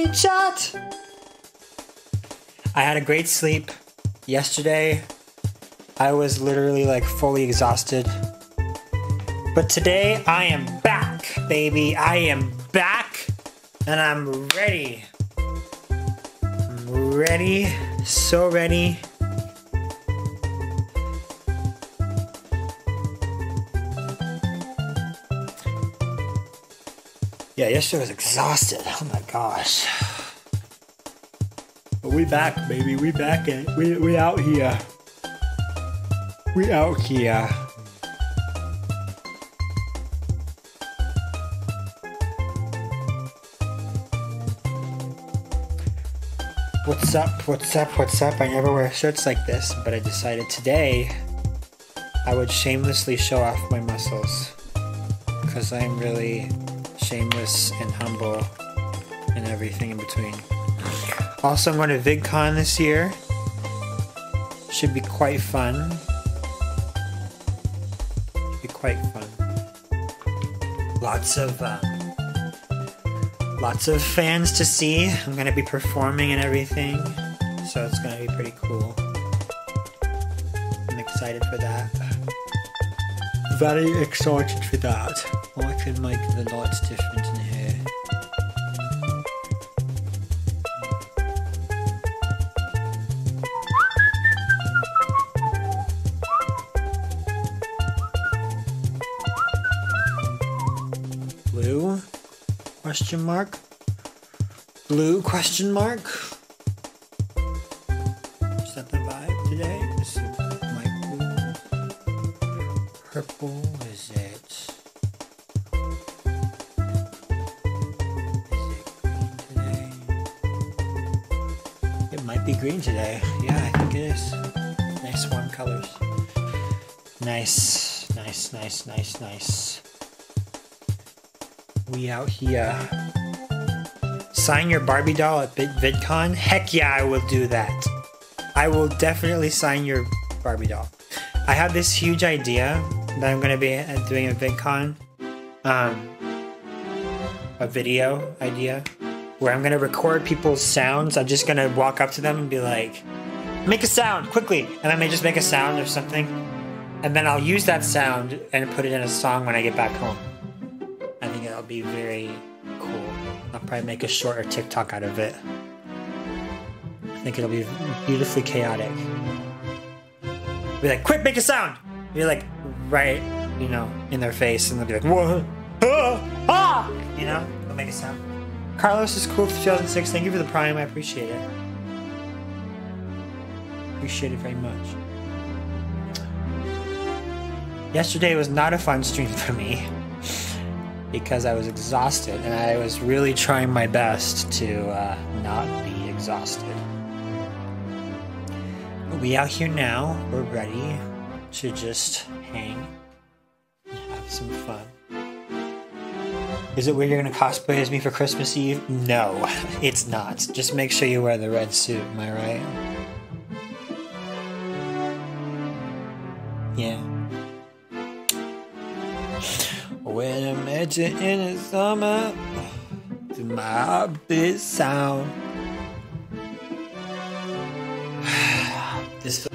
morning, chat! I had a great sleep yesterday. I was literally like fully exhausted. But today I am back, baby. I am back and I'm ready. I'm ready, so ready. Yeah, yesterday was exhausted. Oh my gosh. But we back, baby. We back and we out here. We out here. What's up? What's up? What's up? I never wear shirts like this, but I decided today I would shamelessly show off my muscles because I'm really shameless and humble and everything in between. Also, I'm going to VidCon this year. Should be quite fun. Should be quite fun. Lots of fans to see. I'm going to be performing and everything, so it's going to be pretty cool. I'm excited for that. Very excited for that. I can make the lights different in here. Blue? Question mark? Blue? Question mark? Is that the vibe today? Is it light blue? Purple? Is it? Might be green today. Yeah, I think it is. Nice warm colors. Nice, nice, nice, nice, nice. We out here. Sign your Barbie doll at VidCon? Heck yeah, I will do that. I will definitely sign your Barbie doll. I have this huge idea that I'm going to be doing at VidCon. A video idea. Where I'm gonna record people's sounds. I'm just gonna walk up to them and be like, make a sound, quickly! And I may just make a sound or something. And then I'll use that sound and put it in a song when I get back home. I think that'll be very cool. I'll probably make a short or TikTok out of it. I think it'll be beautifully chaotic. Be like, quick, make a sound! You're like, right, you know, in their face, and they'll be like, whoa, ah! You know, they'll make a sound. Carlos is cool for 2006. Thank you for the Prime. I appreciate it. Appreciate it very much. Yesterday was not a fun stream for me because I was exhausted and I was really trying my best to not be exhausted. But we out here now. We're ready to just hang and have some fun. Is it weird you're gonna cosplay as me for Christmas Eve? No, it's not. Just make sure you wear the red suit, am I right? Yeah. When I met you in the summer, to my heartbeat sound. This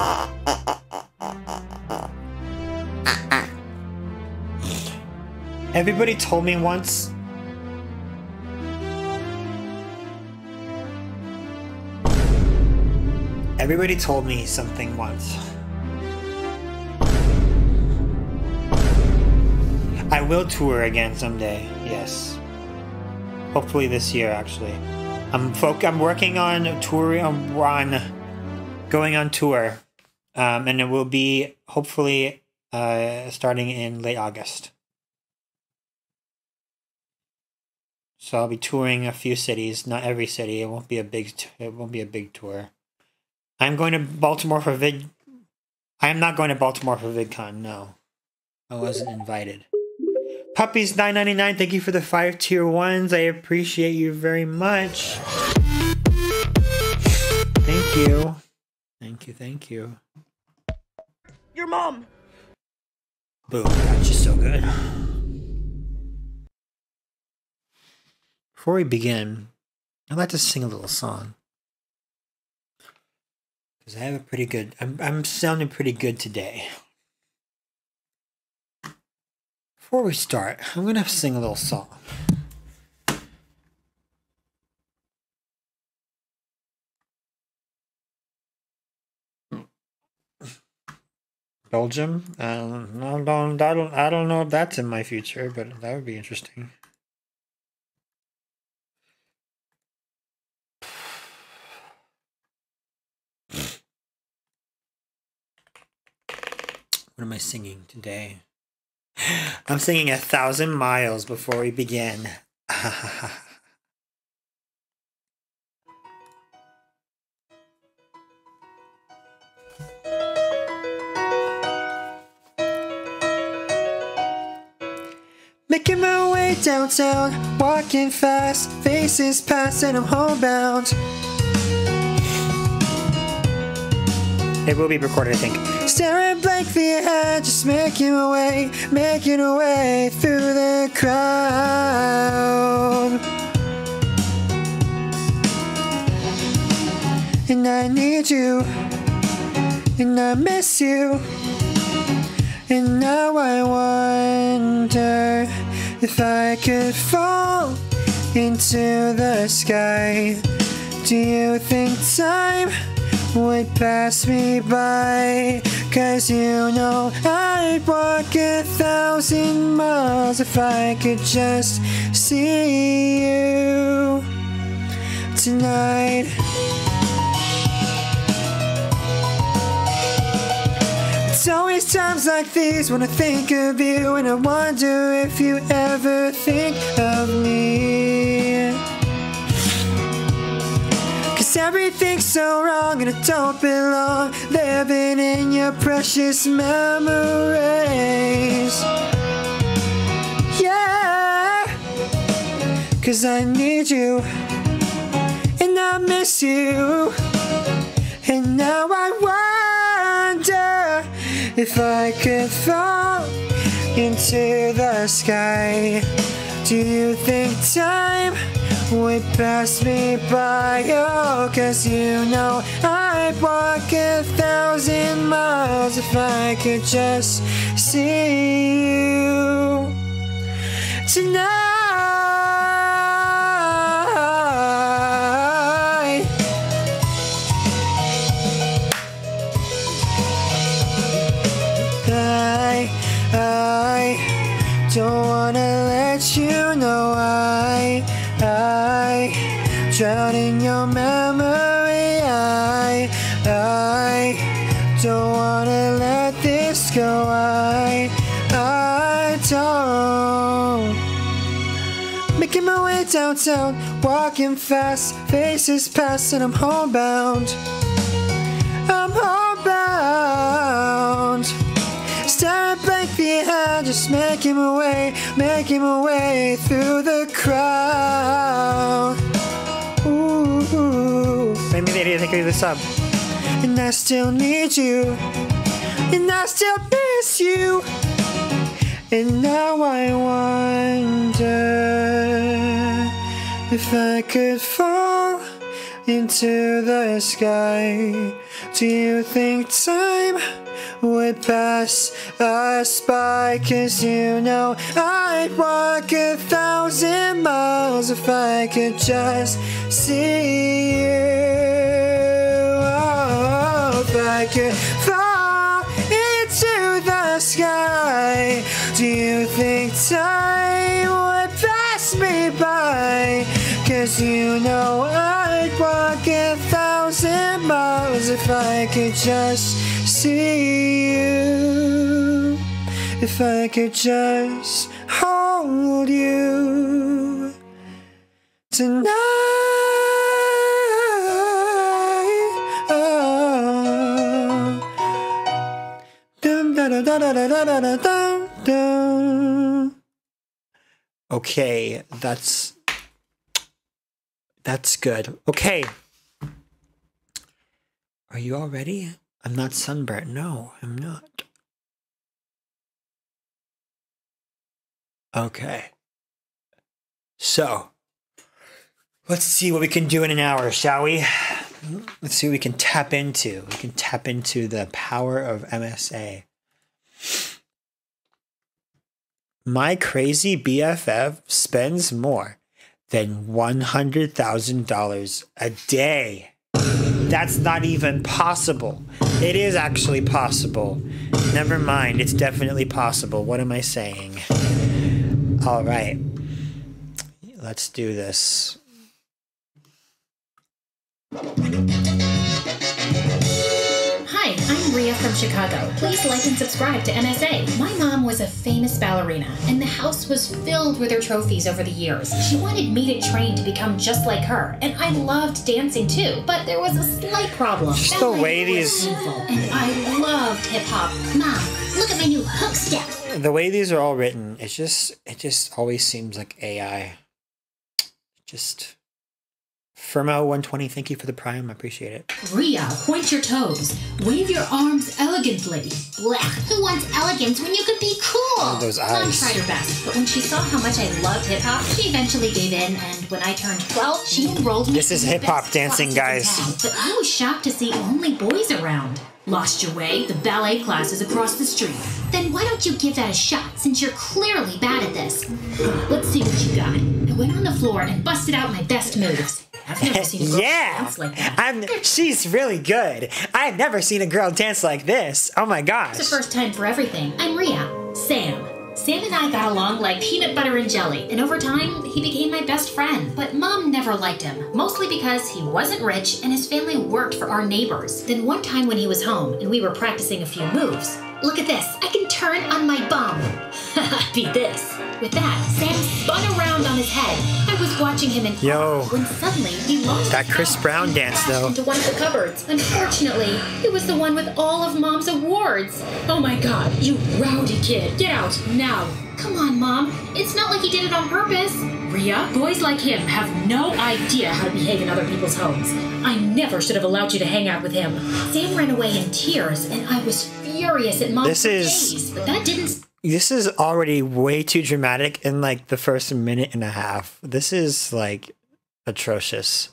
Everybody told me once. Everybody told me something once. I will tour again someday. Yes. Hopefully this year, actually. I'm working on touring going on tour, and it will be hopefully starting in late August. So I'll be touring a few cities, not every city. It won't be a big tour. I'm going to Baltimore for I am not going to Baltimore for VidCon. No, I wasn't invited. Puppies $9.99. Thank you for the 5 tier 1s. I appreciate you very much. Thank you. Thank you. Thank you. Your mom. Boom. That's just so good. Before we begin, I'd like to sing a little song. Because I have a pretty good, I'm sounding pretty good today. Before we start, I'm going to sing a little song. Belgium? I don't know if that's in my future, but that would be interesting. What am I singing today? I'm singing 1,000 Miles before we begin. Making my way downtown, walking fast, faces pass and I'm homebound. It will be recorded, I think. Staring blankly ahead, just making my way through the crowd. And I need you, and I miss you. And now I wonder if I could fall into the sky. Do you think time would pass me by? 'Cause you know I'd walk 1,000 miles if I could just see you tonight. It's always times like these when I think of you, and I wonder if you ever think of me. 'Cause everything's so wrong and I don't belong, living in your precious memories. Yeah, 'cause I need you and I miss you. And now I wonder if I could fall into the sky. Do you think time would pass me by? Oh, 'cause you know I'd walk 1,000 miles if I could just see you tonight. I don't wanna let you know I drown in your memory. I don't wanna let this go. I don't. Making my way downtown, walking fast, faces pass and I'm homebound. I'm homebound. Staring blankly ahead, just making my way through the crowd. Ooh, maybe they didn't think of the sub. And I still need you, and I still miss you. And now I wonder if I could fall into the sky. Do you think time would pass us by? 'Cause you know I'd walk 1,000 miles if I could just see you. Oh, if I could fall into the sky. Do you think time would pass me by? 'Cause you know I'd walk 1,000 miles if I could just see you. If I could just hold you tonight. Oh. Dum, da, da, da, da, da, da, da, dum, dum. Okay, that's good. Okay. Are you all ready? I'm not sunburnt. No, I'm not. Okay. So, Let's see what we can do in an hour, shall we? Let's see what we can tap into. We can tap into the power of MSA. My crazy BFF spends more than $100,000 a day. That's not even possible. It is actually possible. Never mind, it's definitely possible. What am I saying? All right. Let's do this. Hi, I'm Rhea from Chicago. Please like and subscribe to MSA. My mom was a famous ballerina, and the house was filled with her trophies over the years. She wanted me to train to become just like her, and I loved dancing too, but there was a slight problem. Just the way these... And I loved hip-hop. Mom, look at my new hook step. The way these are all written, it just always seems like AI. Just... Firmo120, thank you for the prime. I appreciate it. Rhea, point your toes. Wave your arms elegantly. Blech. Who wants elegance when you could be cool? Oh, those eyes. Mom tried her best, but when she saw how much I loved hip-hop, she eventually gave in, and when I turned 12, she enrolled me. This is hip-hop dancing, guys. But I was shocked to see only boys around. Lost your way? The ballet class is across the street. Then why don't you give that a shot, since you're clearly bad at this? Let's see what you got. I went on the floor and busted out my best moves. I've never seen a girl dance like that. She's really good. I've never seen a girl dance like this. Oh my gosh. It's the first time for everything. I'm Rhea. Sam. Sam and I got along like peanut butter and jelly, and over time, he became my best friend. But Mom never liked him, mostly because he wasn't rich and his family worked for our neighbors. Then one time when he was home and we were practicing a few moves, look at this, I can turn on my bum. Beat this. With that, Sam spun around on his head. I was watching him in awe when suddenly he lost that Chris Brown dance though into one of the cupboards. Unfortunately, it was the one with all of Mom's awards. Oh my God, you rowdy kid. Get out now. Come on, Mom. It's not like he did it on purpose. Rhea, boys like him have no idea how to behave in other people's homes. I never should have allowed you to hang out with him. Sam ran away in tears, and I was furious at Mom for days, but that didn't... This is already way too dramatic in like the first minute and a half. This is like atrocious.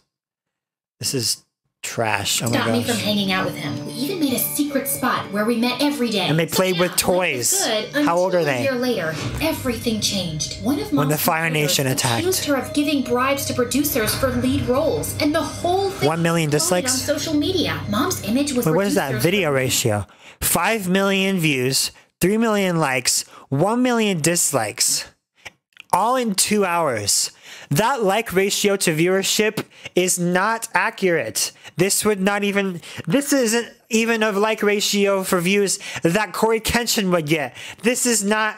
This is trash. Oh my gosh. Stop me from hanging out with him. We even made a secret spot where we met every day. And they played with toys. How old are they? A year later, everything changed. One of Mom's when the Fire Nation attacked, accused her of giving bribes to producers for lead roles, and the whole thing 1 million dislikes on social media. Mom's image was. Wait, what is that video ratio? 5 million views, 3 million likes, 1 million dislikes, all in 2 hours. That like ratio to viewership is not accurate. This isn't even a like ratio for views that Corey Kenshin would get. This is not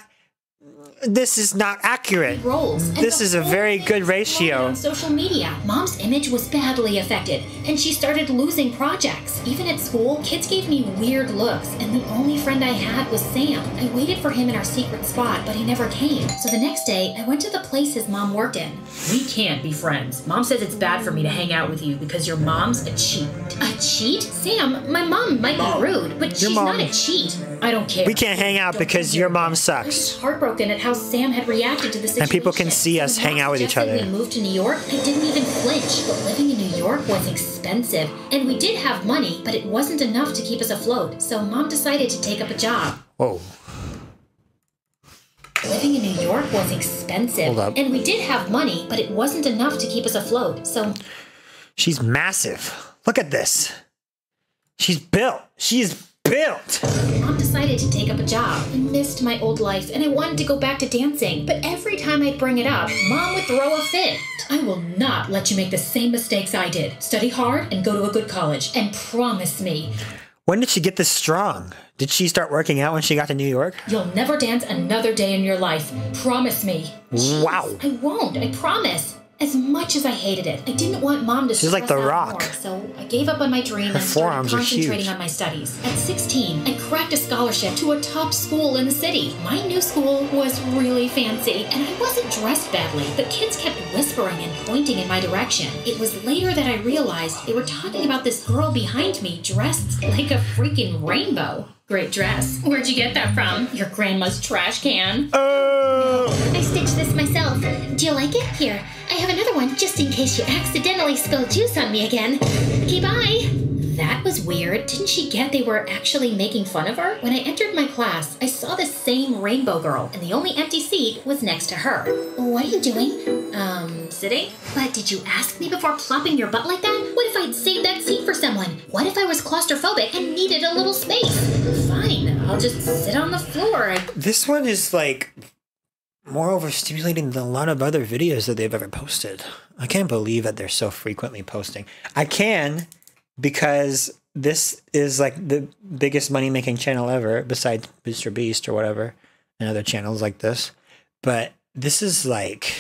accurate. This is a very good ratio. On social media, Mom's image was badly affected, and she started losing projects. Even at school, kids gave me weird looks, and the only friend I had was Sam. I waited for him in our secret spot, but he never came. So the next day, I went to the place his mom worked in. We can't be friends. Mom says it's bad for me to hang out with you because your mom's a cheat. A cheat? Sam, my mom might be rude, but she's not a cheat. I don't care. We can't hang out because your mom sucks. I was heartbroken at how Sam had reacted to the situation. And people can see us hang out with each other. When we moved to New York, I didn't even flinch. But living in New York was expensive. And we did have money, but it wasn't enough to keep us afloat. So Mom decided to take up a job. Whoa. Living in New York was expensive. Hold up. And we did have money, but it wasn't enough to keep us afloat. So... She's massive. Look at this. She's built. She's built. Mom decided to take up a job. I missed my old life, and I wanted to go back to dancing. But every time I'd bring it up, Mom would throw a fit. I will not let you make the same mistakes I did. Study hard and go to a good college. And promise me. When did she get this strong? Did she start working out when she got to New York? You'll never dance another day in your life. Promise me. Wow. Jeez, I won't. I promise. As much as I hated it, I didn't want Mom to She's like The Rock. More, so I gave up on my dream and started concentrating on my studies. At 16, I cracked a scholarship to a top school in the city. My new school was really fancy, and I wasn't dressed badly, but kids kept whispering and pointing in my direction. It was later that I realized they were talking about this girl behind me dressed like a freaking rainbow. Great dress. Where'd you get that from? Your grandma's trash can. Oh! I stitched this myself. Do you like it? Here, I have another one one just in case you accidentally spilled juice on me again. Okay, bye. That was weird. Didn't she get they were actually making fun of her? When I entered my class, I saw the same rainbow girl, and the only empty seat was next to her. What are you doing? Sitting? But did you ask me before plopping your butt like that? What if I'd saved that seat for someone? What if I was claustrophobic and needed a little space? Fine, I'll just sit on the floor. This one is like more overstimulating than a lot of other videos that they've ever posted. I can't believe that they're so frequently posting. I can, because this is like the biggest money-making channel ever, besides Mr. Beast or whatever, and other channels like this. But this is like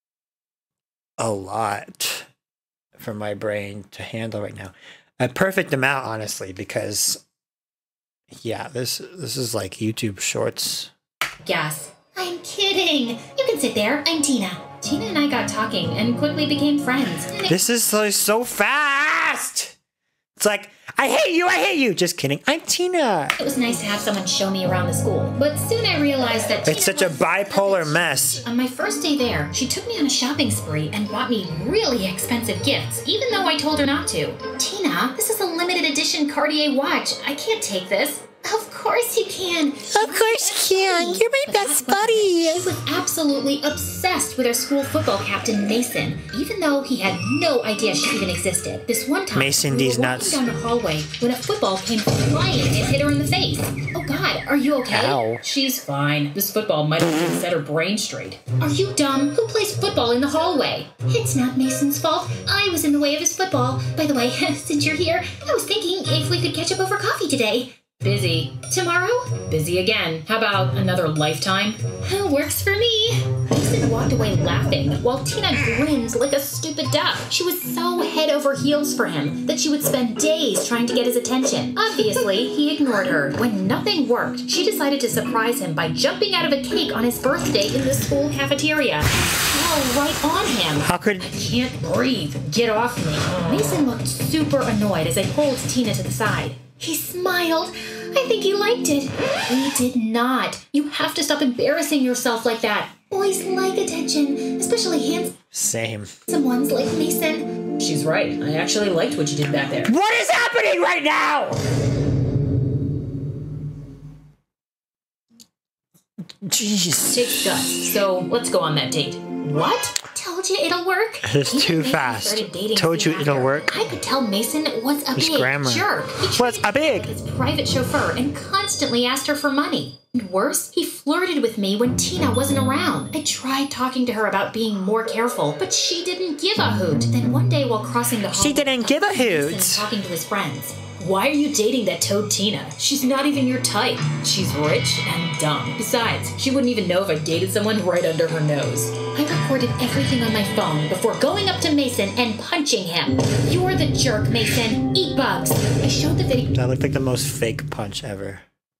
a lot for my brain to handle right now. A perfect amount, honestly, because yeah, this is like YouTube Shorts. Yes. I'm kidding. You can sit there. I'm Tina. Tina and I got talking and quickly became friends. This is like so fast. It's like, I hate you, I hate you. Just kidding. I'm Tina. It was nice to have someone show me around the school, but soon I realized that it's such a bipolar mess. On my first day there, she took me on a shopping spree and bought me really expensive gifts, even though I told her not to. Tina, this is a limited edition Cartier watch. I can't take this. Of course you can. Of course you can. You're my best buddy. She was absolutely obsessed with her school football captain, Mason, even though he had no idea she even existed. This one time, Mason, we these were nuts. walking down the hallway when a football came flying and hit her in the face. Oh God, are you okay? Ow. She's fine. This football might have even set her brain straight. Are you dumb? Who plays football in the hallway? It's not Mason's fault. I was in the way of his football. By the way, since you're here, I was thinking if we could catch up over coffee today. Busy. Tomorrow? Busy again. How about another lifetime? Works for me. Mason walked away laughing, while Tina grinned like a stupid duck. She was so head over heels for him that she would spend days trying to get his attention. Obviously, he ignored her. When nothing worked, she decided to surprise him by jumping out of a cake on his birthday in the school cafeteria. Fell right on him. How could... I can't breathe. Get off me. Mason looked super annoyed as I pulled Tina to the side. He smiled. I think he liked it. He did not. You have to stop embarrassing yourself like that. Boys like attention, especially Same. handsome ones like Mason. She's right. I actually liked what you did back there. What is happening right now? Jeez. Takes guts. So let's go on that date. What? Told you it'll work. It's too fast. Told you it'll work. I could tell Mason was a His big grammar. jerk. He Was a big. his private chauffeur and constantly asked her for money. And worse, he flirted with me when Tina wasn't around. I tried talking to her about being more careful, but she didn't give a hoot. Then one day while crossing the hall, She didn't give a hoot. Mason talking to his friends. Why are you dating that toad Tina? She's not even your type. She's rich and dumb. Besides, she wouldn't even know if I dated someone right under her nose. I recorded everything on my phone before going up to Mason and punching him. You're the jerk, Mason. Eat bugs. I showed the video. That looked like the most fake punch ever.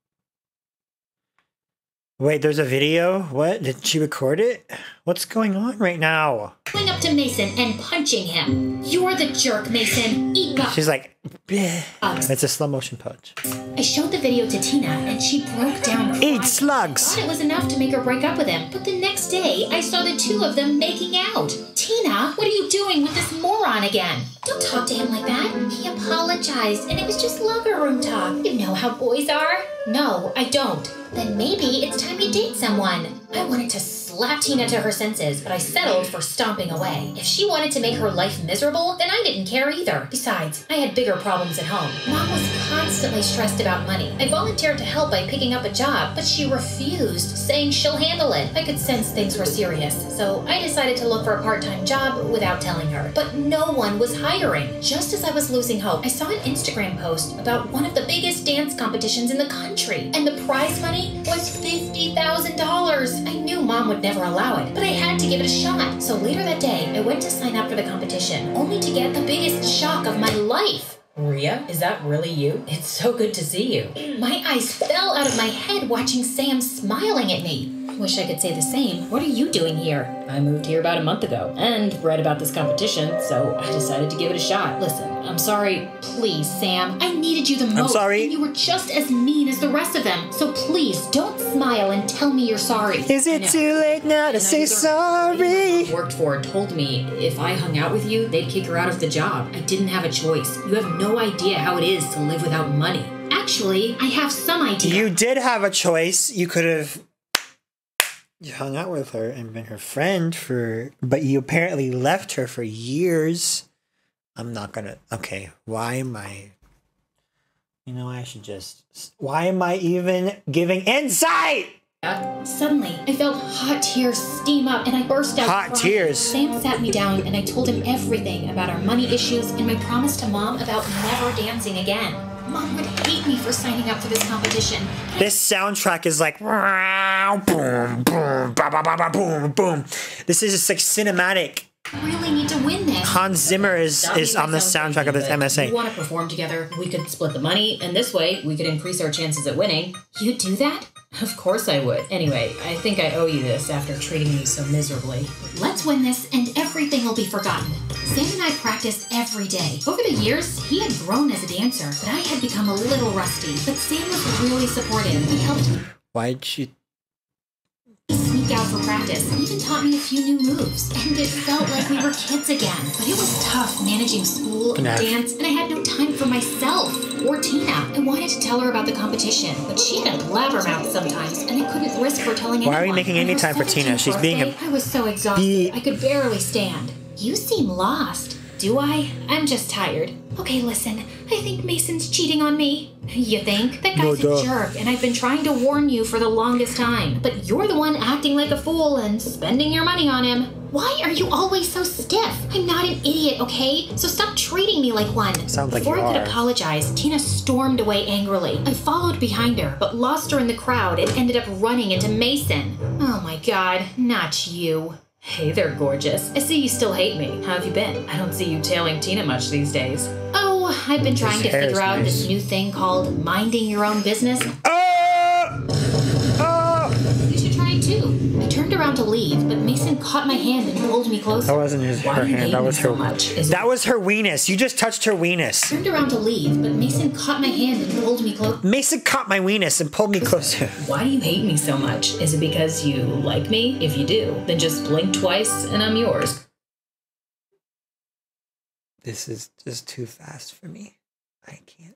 Wait, there's a video? What? Did she record it? What's going on right now? Going up to Mason and punching him. You're the jerk, Mason. Eat bugs. She's like, bleh. It's a slow motion punch. I showed the video to Tina and she broke down crying. Eat slugs. I thought it was enough to make her break up with him, but the next day I saw the two of them making out. Tina, what are you doing with this moron again? Don't talk to him like that. He apologized and it was just locker room talk. You know how boys are? No, I don't. Then maybe it's time you date someone. I wanted to slap Tina to her senses, but I settled for stomping away. If she wanted to make her life miserable, then I didn't care either. Besides, I had bigger problems at home. Mom was constantly stressed about money. I volunteered to help by picking up a job, but she refused, saying she'll handle it. I could sense things were serious, so I decided to look for a part-time job without telling her. But no one was hiring. Just as I was losing hope, I saw an Instagram post about one of the biggest dance competitions in the country, and the prize money was $50,000. I knew Mom would never allow it, but I had to give it a shot. So later that day, I went to sign up for the competition, only to get the biggest shock of my life. Rhea, is that really you? It's so good to see you. My eyes fell out of my head watching Sam smiling at me. Wish I could say the same. What are you doing here? I moved here about a month ago and read about this competition, so I decided to give it a shot. Listen, I'm sorry. Please, Sam. I needed you the most. I'm sorry. And you were just as mean as the rest of them. So please, don't smile and tell me you're sorry. Is it too late now to say sorry? Worked for told me if I hung out with you, they'd kick her out of the job. I didn't have a choice. You have no idea how it is to live without money. Actually, I have some idea. You did have a choice. You could have hung out with her and been her friend but you apparently left her for years. I'm not gonna, okay, why am I, why am I even giving insight? Suddenly, I felt hot tears steam up and I burst out Hot crying. tears? Sam sat me down and I told him everything about our money issues and my promise to Mom about never dancing again. Mom would hate me for signing up for this competition. This soundtrack is like boom, boom, ba ba ba ba boom, boom. This is just like cinematic. I really need to win this. Hans Zimmer is on the soundtrack of this MSA. We want to perform together. We could split the money, and this way we could increase our chances at winning. You'd do that? Of course I would. Anyway, I think I owe you this after treating me so miserably. Let's win this, and everything will be forgotten. Sam and I practiced every day. Over the years, he had grown as a dancer, but I had become a little rusty. But Sam was really supportive. He helped me. Why'd she sneak out for practice, and even taught me a few new moves. And it felt like we were kids again. But it was tough managing school and dance, and I had no time for myself or Tina. I wanted to tell her about the competition, but she had a blabbermouth sometimes, and I couldn't risk her telling anyone. Why are we making any time for Tina? She's being a... I was so exhausted, I could barely stand. You seem lost. Do I? I'm just tired. Okay, listen. I think Mason's cheating on me. You think? That guy's a jerk, and I've been trying to warn you for the longest time. But you're the one acting like a fool and spending your money on him. Why are you always so stiff? I'm not an idiot, okay? So stop treating me like one. Sounds like Before you I could are. apologize, Tina stormed away angrily. I followed behind her, but lost her in the crowd and ended up running into Mason. Oh my god, not you. Hey there, gorgeous. I see you still hate me. How have you been? I don't see you tailing Tina much these days. Oh, I've been trying to figure out this new thing called minding your own business. You should try it too. I turned around to leave, but Mason caught my hand and pulled me closer. That wasn't her hand, that was her... That was her weenus. You just touched her weenus. I turned around to leave, but Mason caught my hand and pulled me closer. Mason caught my weenus and pulled me closer. Why do you hate me so much? Is it because you like me? If you do, then just blink twice and I'm yours. This is just too fast for me. I can't.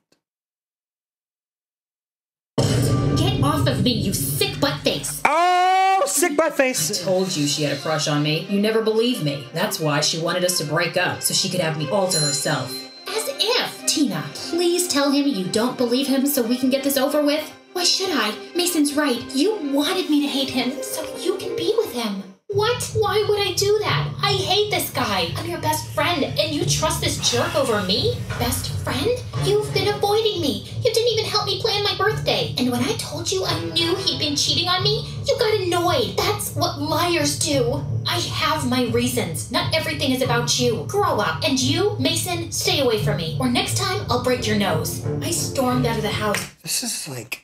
Get off of me, you sick butt face! Oh, sick butt face! I told you she had a crush on me. You never believed me. That's why she wanted us to break up, so she could have me all to herself. As if! Tina, please tell him you don't believe him so we can get this over with. Why should I? Mason's right. You wanted me to hate him so you can be with him. What? Why would I do that? I hate this guy. I'm your best friend, and you trust this jerk over me? Best friend? You've been avoiding me. You didn't even help me plan my birthday. And when I told you I knew he'd been cheating on me, you got annoyed. That's what liars do. I have my reasons. Not everything is about you. Grow up. And you, Mason, stay away from me, or next time I'll break your nose. I stormed out of the house. This is like...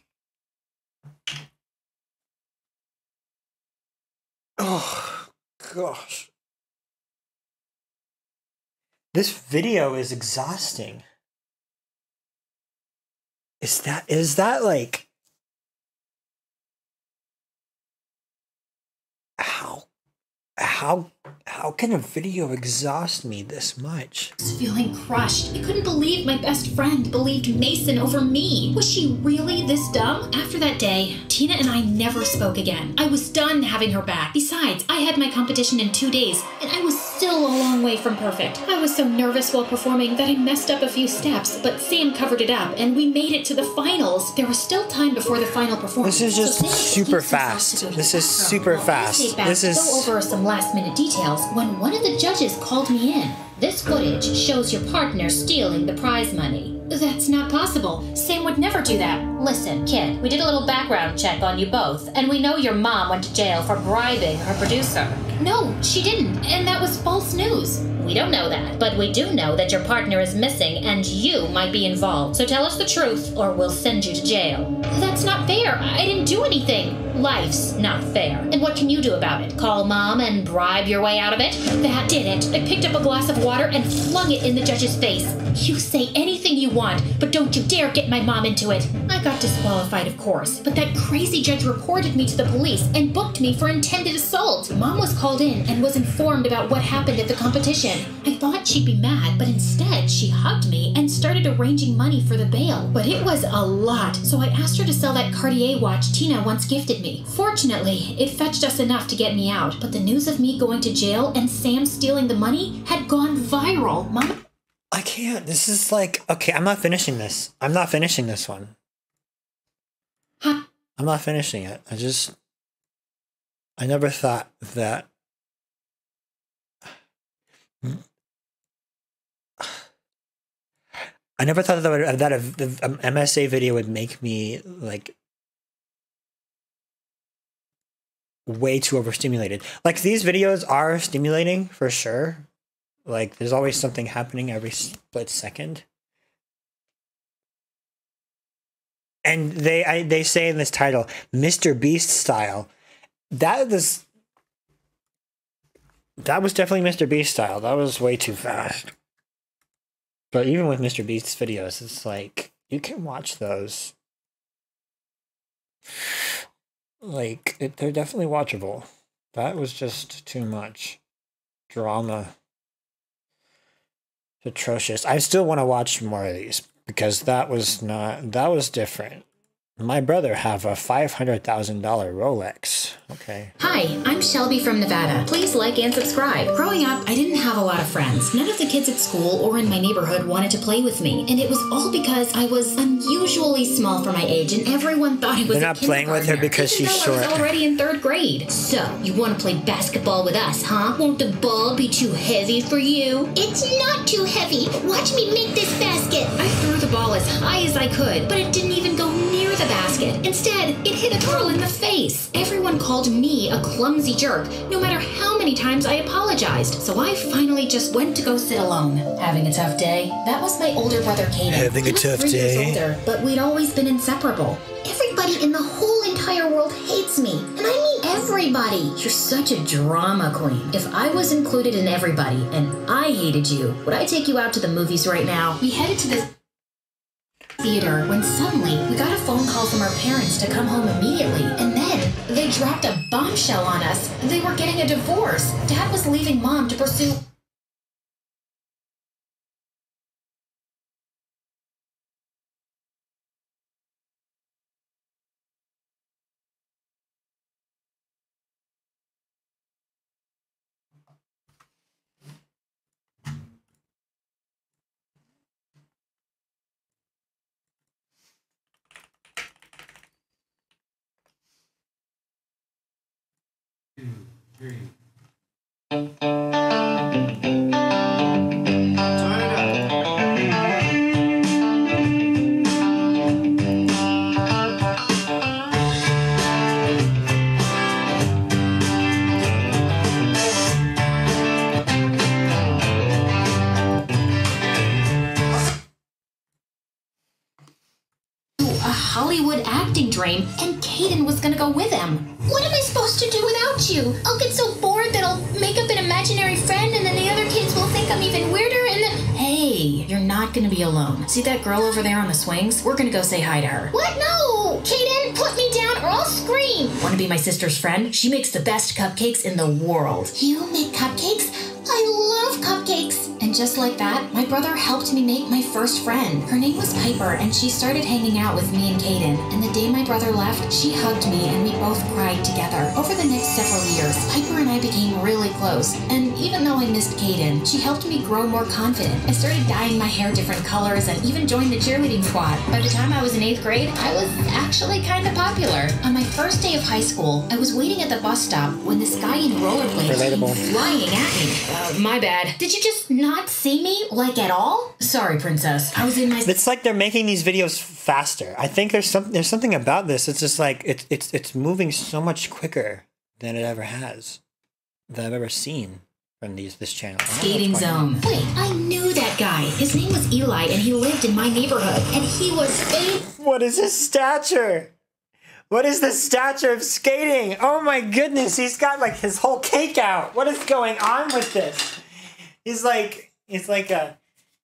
Oh, gosh. This video is exhausting. Is that like... How can a video exhaust me this much? I was feeling crushed. I couldn't believe my best friend believed Mason over me. Was she really this dumb? After that day, Tina and I never spoke again. I was done having her back. Besides, I had my competition in 2 days, and I was still a long way from perfect. I was so nervous while performing that I messed up a few steps, but Sam covered it up, and we made it to the finals. There was still time before the final performance. This is just super fast. This is super fast. This is... Go over some last-minute details when one of the judges called me in. This footage shows your partner stealing the prize money. That's not possible. Sam would never do that. Listen, kid, we did a little background check on you both, and we know your mom went to jail for bribing her producer. No, she didn't, and that was false news. We don't know that, but we do know that your partner is missing and you might be involved. So tell us the truth, or we'll send you to jail. That's not fair. I didn't do anything. Life's not fair. And what can you do about it? Call Mom and bribe your way out of it? That did it. I picked up a glass of water and flung it in the judge's face. You say anything you want, but don't you dare get my mom into it. I got disqualified, of course, but that crazy judge reported me to the police and booked me for intended assault. Mom was called in and was informed about what happened at the competition. I thought she'd be mad, but instead she hugged me and started arranging money for the bail. But it was a lot, so I asked her to sell that Cartier watch Tina once gifted me. Fortunately, it fetched us enough to get me out, but the news of me going to jail and Sam stealing the money had gone viral. Mom, I can't. This is like, okay, I'm not finishing this. I'm not finishing this one. Huh? I'm not finishing it. I never thought that. I never thought that an MSA video would make me like way too overstimulated. Like, these videos are stimulating for sure. Like, there's always something happening every split second. And they say in this title, Mr. Beast style. That was definitely Mr. Beast style. That was way too fast. But even with Mr. Beast's videos, it's like, you can watch those. Like, they're definitely watchable. That was just too much drama. Atrocious. I still want to watch more of these because that was different. My brother have a $500,000 Rolex. Okay. Hi, I'm Shelby from Nevada. Please like and subscribe. Growing up, I didn't have a lot of friends. None of the kids at school or in my neighborhood wanted to play with me, and it was all because I was unusually small for my age, and everyone thought I was. They're not playing with her because she's short. I was already in 3rd grade. So, you want to play basketball with us, huh? Won't the ball be too heavy for you? It's not too heavy. Watch me make this basket. I threw the ball as high as I could, but it didn't even go near the basket. Instead, it hit a girl in the face. Everyone called me a clumsy jerk, no matter how many times I apologized. So I finally just went to go sit alone. Having a tough day? That was my older brother, Kaden. Having a tough day? 3 years older, but we'd always been inseparable. Everybody in the whole entire world hates me. And I mean everybody. You're such a drama queen. If I was included in everybody and I hated you, would I take you out to the movies right now? We headed to the theater when suddenly we got a phone call from our parents to come home immediately, and then they dropped a bombshell on us. They were getting a divorce. Dad was leaving Mom to pursue Hollywood acting dream, and Kaden was gonna go with him. What am I supposed to do without you? I'll get so bored that I'll make up an imaginary friend and then the other kids will think I'm even weirder and then... Hey, you're not gonna be alone. See that girl over there on the swings? We're gonna go say hi to her. What? No! Kaden, put me down or I'll scream! Wanna be my sister's friend? She makes the best cupcakes in the world. You make cupcakes? I love cupcakes! And just like that, my brother helped me make my first friend. Her name was Piper, and she started hanging out with me and Kaden. And the day my brother left, she hugged me and we both cried together. Over the next several years, Piper and I became really close. And even though I missed Kaden, she helped me grow more confident. I started dyeing my hair different colors and even joined the cheerleading squad. By the time I was in 8th grade, I was actually kind of popular. On my first day of high school, I was waiting at the bus stop when this guy in rollerblades came flying at me. My bad. Did you just not see me, like, at all? Sorry, princess. I was in my... It's like they're making these videos faster. I think there's something about this. It's just like it's moving so much quicker than it ever has, that I've ever seen from this channel. Skating zone. Wait, I knew that guy. His name was Eli, and he lived in my neighborhood, and he was a... What is his stature? What is the stature of skating? Oh my goodness, he's got like his whole cake out. What is going on with this? He's like a...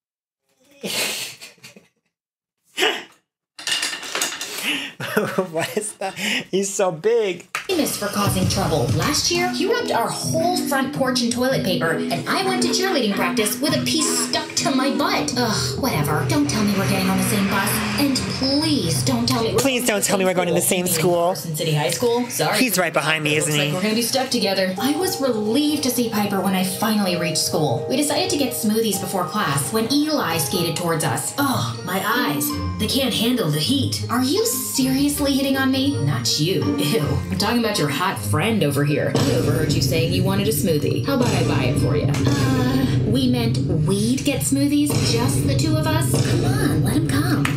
What is that? He's so big. Famous for causing trouble. Last year, he rubbed our whole front porch in toilet paper, and I went to cheerleading practice with a piece stuck to my butt. Ugh, whatever. Don't tell me we're getting on the same bus. And please don't tell me we're going to the same school. Carson City High School. Sorry. He's right behind me, isn't he? Looks like we're gonna be stuck together. I was relieved to see Piper when I finally reached school. We decided to get smoothies before class when Eli skated towards us. Oh, my eyes. They can't handle the heat. Are you seriously hitting on me? Not you. Ew. I'm talking about your hot friend over here. I overheard you saying you wanted a smoothie. How about I buy it for you? We meant we'd get smoothies? Just the two of us? Come on, let him come.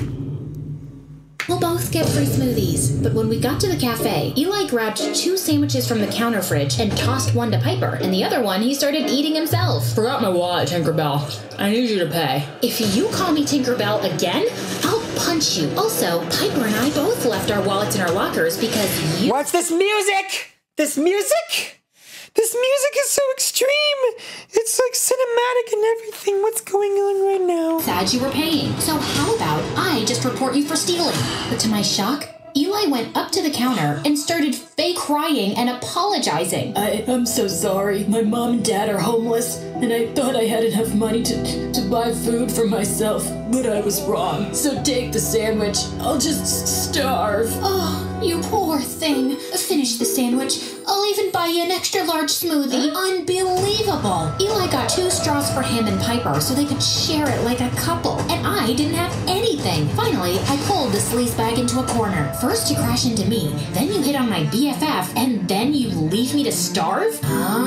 We'll both get free smoothies. But when we got to the cafe, Eli grabbed 2 sandwiches from the counter fridge and tossed one to Piper, and the other one he started eating himself. Forgot my wallet, Tinkerbell. I need you to pay. If you call me Tinkerbell again, I'll punch you. Also, Piper and I both left our wallets in our lockers because you... What's this music? This music? This music is so extreme. It's like cinematic and everything. What's going on right now? Sad you were paying. So how about I just report you for stealing? But to my shock, Eli went up to the counter and started fake crying and apologizing. I'm so sorry. My mom and dad are homeless, and I thought I had enough money to buy food for myself, but I was wrong. So take the sandwich. I'll just starve. Oh, you poor thing. Finish the sandwich. I'll even buy you an extra large smoothie. Unbelievable. Eli got 2 straws for him and Piper so they could share it like a couple, and I didn't have anything. Finally, I pulled the sleaze bag into a corner. First you crash into me, then you hit on my BFF, and then you leave me to starve?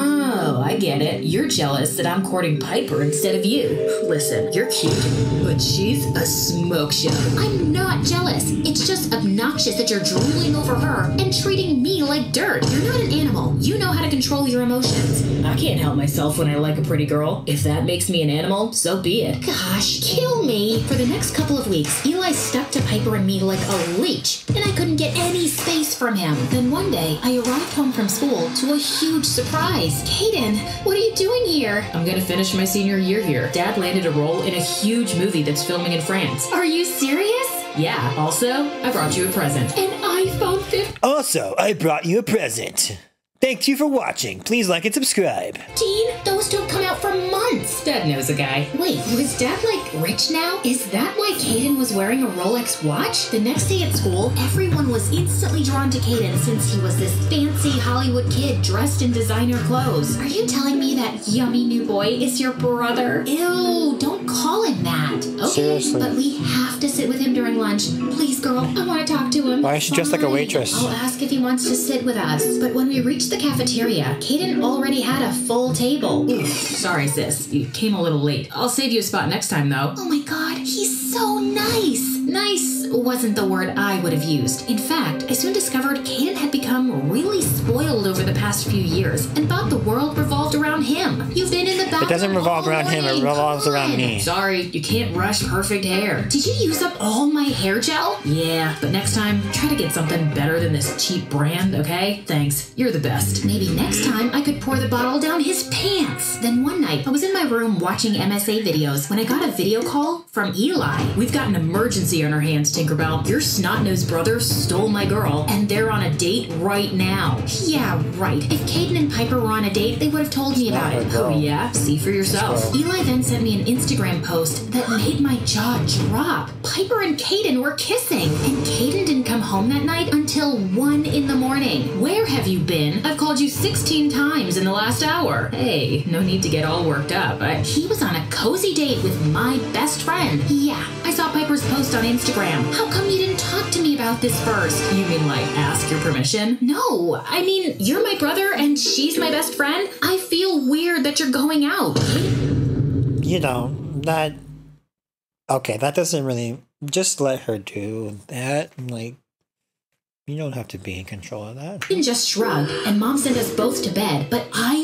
Oh, I get it. You're jealous that I'm courting Piper instead of you. Listen, you're cute, but she's a smoke show. I'm not jealous. It's just obnoxious that you're drooling over her and treating me like dirt. You're not an animal. You know how to control your emotions. I can't help myself when I like a pretty girl. If that makes me an animal, so be it. Gosh, kill me. For the next couple of weeks, Eli stuck to Piper and me like a leech, and I couldn't get any space from him. Then one day, I arrived home from school to a huge surprise. Kaden, what are you doing here? I'm gonna finish my senior year here. Dad landed a role in a huge movie that's filming in France. Are you serious? Yeah. Also, I brought you a present. An iPhone 15. Also, I brought you a present. Thank you for watching. Please like and subscribe. Those don't come out for months. Dad knows a guy. Wait, was Dad like rich now? Is that why Kaden was wearing a Rolex watch? The next day at school, everyone was instantly drawn to Kaden since he was this fancy Hollywood kid dressed in designer clothes. Are you telling me that yummy new boy is your brother? Ew, don't call him that. Okay, seriously. But we have to sit with him during lunch. Please, girl, I want to talk to him. Why is she dressed like a waitress? I'll ask if he wants to sit with us. But when we reached the cafeteria, Kaden already had a full table. Oof, sorry, sis. You came a little late. I'll save you a spot next time, though. Oh my god, he's so nice. Nice wasn't the word I would have used. In fact, I soon discovered Kaden had become really spoiled over the past few years and thought the world revolved around him. You've been in the bathroom. It doesn't revolve around him, it revolves around me. Sorry, you can't rush perfect hair. Did you use up all my hair gel? Yeah, but next time, try to get something better than this cheap brand, okay? Thanks, you're the best. Maybe next time I could pour the bottle down his pants. Then one night, I was in my room watching MSA videos when I got a video call from Eli. We've got an emergency on our hands, Tinkerbell. Your snot-nosed brother stole my girl, and they're on a date right now. Yeah, right. If Kaden and Piper were on a date, they would have told me about it. Oh yeah? See for yourself. Eli then sent me an Instagram post that made my jaw drop. Piper and Kaden were kissing, and Kaden didn't come home that night until 1 in the morning. Where have you been? I've called you 16 times in the last hour. Hey, no need to get all worked up. He was on a cozy date with my best friend. Yeah, I saw Piper's post on Instagram. How come you didn't talk to me about this first? You mean like ask your permission? No, I mean, you're my brother and she's my best friend. I feel weird that you're going out. You know, that... Okay, that doesn't really... Just let her do that. Like, you don't have to be in control of that. Kaden just shrugged, and Mom sent us both to bed, but I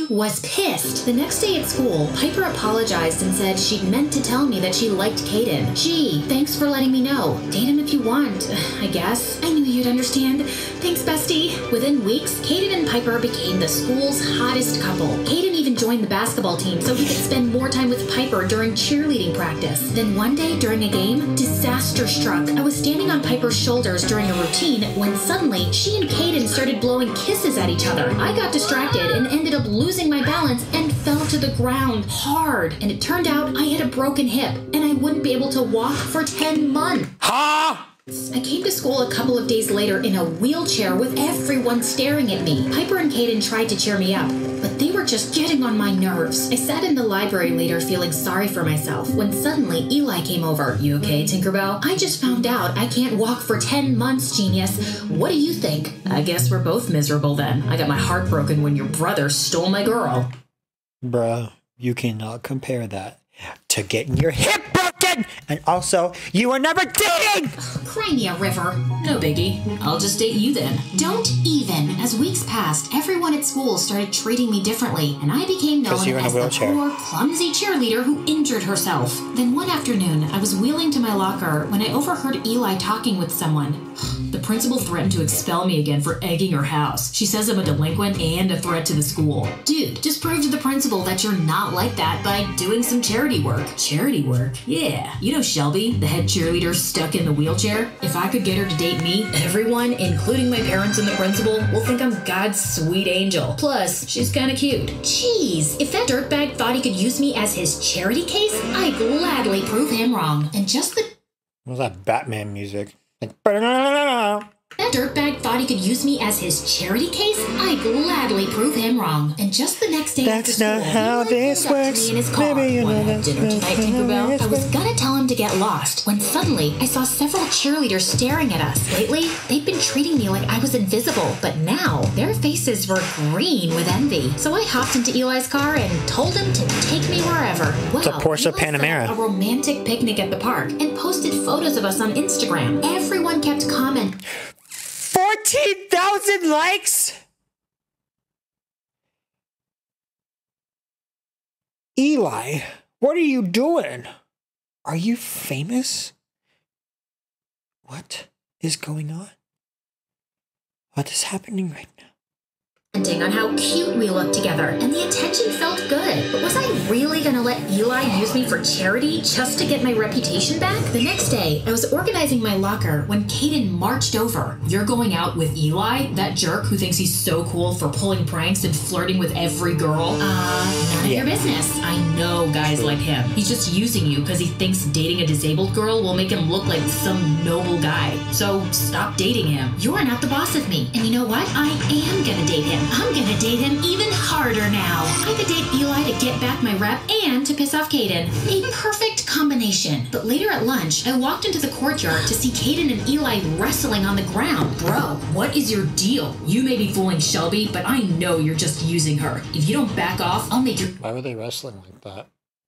I was pissed. The next day at school, Piper apologized and said she'd meant to tell me that she liked Caden. Gee, thanks for letting me know. Date him if you want, I guess. I knew you'd understand. Thanks, bestie. Within weeks, Caden and Piper became the school's hottest couple. Caden even joined the basketball team so he could spend more time with Piper during cheerleading practice. Then one day during a game, disaster struck. I was standing on Piper's shoulders during a routine when suddenly she and Caden started blowing kisses at each other. I got distracted and ended up losing my balance and fell to the ground hard. And it turned out I had a broken hip and I wouldn't be able to walk for 10 months. Ha! I came to school a couple of days later in a wheelchair with everyone staring at me. Piper and Caden tried to cheer me up, but they were just getting on my nerves. I sat in the library later feeling sorry for myself when suddenly Eli came over. You okay, Tinkerbell? I just found out I can't walk for 10 months, genius. What do you think? I guess we're both miserable then. I got my heart broken when your brother stole my girl. Bruh, you cannot compare that to getting your hip broken! And also, you were never dating! Cry me a river. No biggie. I'll just date you then. Don't even. As weeks passed, everyone at school started treating me differently, and I became known as the poor, clumsy cheerleader who injured herself. Then one afternoon, I was wheeling to my locker when I overheard Eli talking with someone. The principal threatened to expel me again for egging her house. She says I'm a delinquent and a threat to the school. Dude, just prove to the principal that you're not like that by doing some charity work. Charity work? Yeah. You know Shelby, the head cheerleader stuck in the wheelchair? If I could get her to date me, everyone, including my parents and the principal, will think I'm God's sweet angel. Plus, she's kinda cute. Jeez, if that dirtbag thought he could use me as his charity case, I'd gladly prove him wrong. And just the... What was that Batman music? That dirtbag thought he could use me as his charity case? I'd gladly prove him wrong. And just the next day That's after not school, how this works. In his car. Maybe you know Wanna that's have dinner tonight, Tinkerbell? I was gonna tell him to get lost when suddenly I saw several cheerleaders staring at us. Lately, they'd been treating me like I was invisible, but now their faces were green with envy. So I hopped into Eli's car and told him to take me wherever. Well, It's a Porsche Eli set Panamera. up a romantic picnic at the park and posted photos of us on Instagram. Everyone kept commenting. 14,000 likes? Eli, what are you doing? Are you famous? What is going on? What is happening right now? On how cute we looked together, and the attention felt good. But was I really gonna let Eli use me for charity just to get my reputation back? The next day, I was organizing my locker when Caden marched over. You're going out with Eli? That jerk who thinks he's so cool for pulling pranks and flirting with every girl? None of your business. I know guys like him. He's just using you because he thinks dating a disabled girl will make him look like some noble guy. So stop dating him. You're not the boss of me. And you know what? I am gonna date him. I'm gonna date him even harder now. I could date Eli to get back my rep and to piss off Caden. A perfect combination. But later at lunch, I walked into the courtyard to see Caden and Eli wrestling on the ground. Bro, what is your deal? You may be fooling Shelby, but I know you're just using her. If you don't back off, I'll make your... Why were they wrestling like that?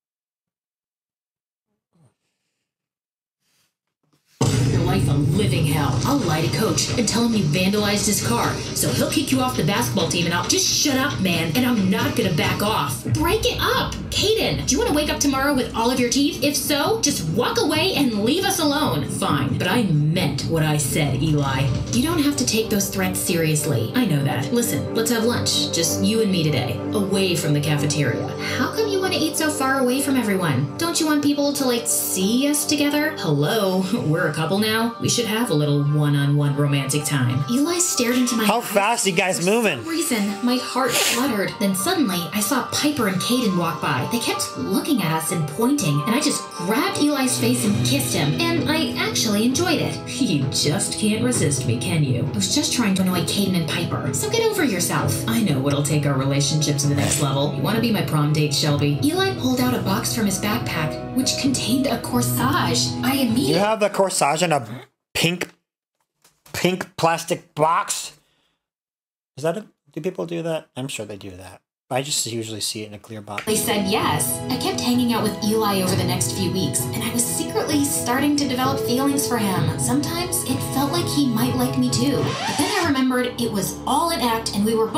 life a living hell. I'll lie to Coach and tell him you vandalized his car, so he'll kick you off the basketball team and I'll just shut up, man, and I'm not gonna back off. Break it up! Caden, do you want to wake up tomorrow with all of your teeth? If so, just walk away and leave us alone. Fine, but I meant what I said, Eli. You don't have to take those threats seriously. I know that. Listen, let's have lunch. Just you and me today. Away from the cafeteria. How come you want to eat so far away from everyone? Don't you want people to, like, see us together? Hello, we're a couple now. We should have a little one-on-one romantic time. Eli stared into my eyes. How fast are you guys moving? For some reason, my heart fluttered. Then suddenly, I saw Piper and Caden walk by. They kept looking at us and pointing, and I just grabbed Eli's face and kissed him, and I actually enjoyed it. You just can't resist me, can you? I was just trying to annoy Caden and Piper, so get over yourself. I know what'll take our relationship to the next level. You want to be my prom date, Shelby? Eli pulled out a box from his backpack, which contained a corsage. I immediately... You have the corsage in a pink plastic box? Is that a... Do people do that? I'm sure they do that. I just usually see it in a clear box. They said yes. I kept hanging out with Eli over the next few weeks, and I was secretly starting to develop feelings for him. Sometimes it felt like he might like me too. But then I remembered it was all an act, and we were both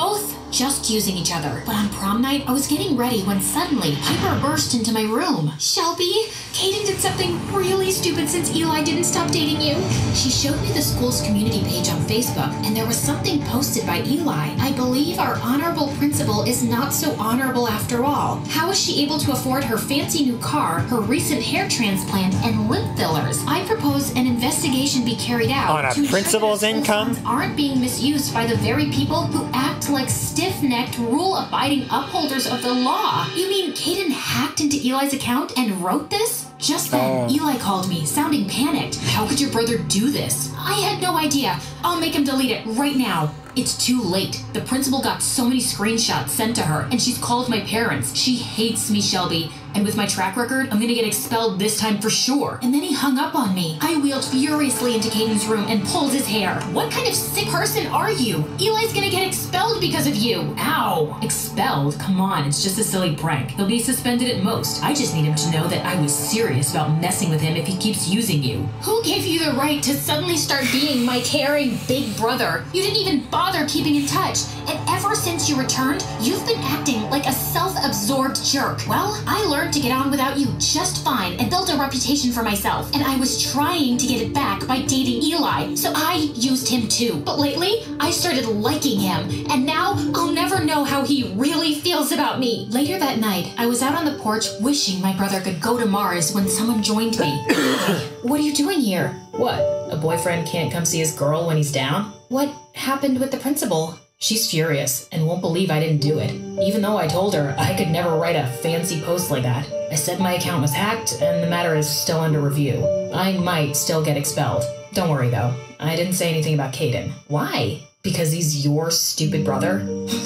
just using each other. But on prom night, I was getting ready when suddenly Piper burst into my room. Shelby, Kaden did something really stupid since Eli didn't stop dating you. She showed me the school's community page on Facebook, and there was something posted by Eli. I believe our honorable principal is not so honorable after all. How is she able to afford her fancy new car, her recent hair transplant, and lip fillers? I propose an investigation be carried out on a principal's income aren't being misused by the very people who act like stiff-necked, rule-abiding upholders of the law. You mean Kaden hacked into Eli's account and wrote this? Just then, Eli called me, sounding panicked. How could your brother do this? I had no idea. I'll make him delete it right now. It's too late. The principal got so many screenshots sent to her, and she's called my parents. She hates me, Shelby. And with my track record, I'm gonna get expelled this time for sure. And then he hung up on me. I wheeled furiously into Caden's room and pulled his hair. What kind of sick person are you? Eli's gonna get expelled because of you. Ow. Expelled? Come on, it's just a silly prank. He'll be suspended at most. I just need him to know that I was serious about messing with him if he keeps using you. Who gave you the right to suddenly start being my caring big brother? You didn't even bother keeping in touch. And ever since you returned, you've been acting like a self-absorbed jerk. Well, I learned to get on without you just fine and build a reputation for myself. And I was trying to get it back by dating Eli, so I used him too. But lately, I started liking him, and now I'll never know how he really feels about me. Later that night, I was out on the porch wishing my brother could go to Mars when someone joined me. Hey, what are you doing here? What? A boyfriend can't come see his girl when he's down? What happened with the principal? She's furious and won't believe I didn't do it, even though I told her I could never write a fancy post like that. I said my account was hacked and the matter is still under review. I might still get expelled. Don't worry though, I didn't say anything about Kaden. Why? Because he's your stupid brother?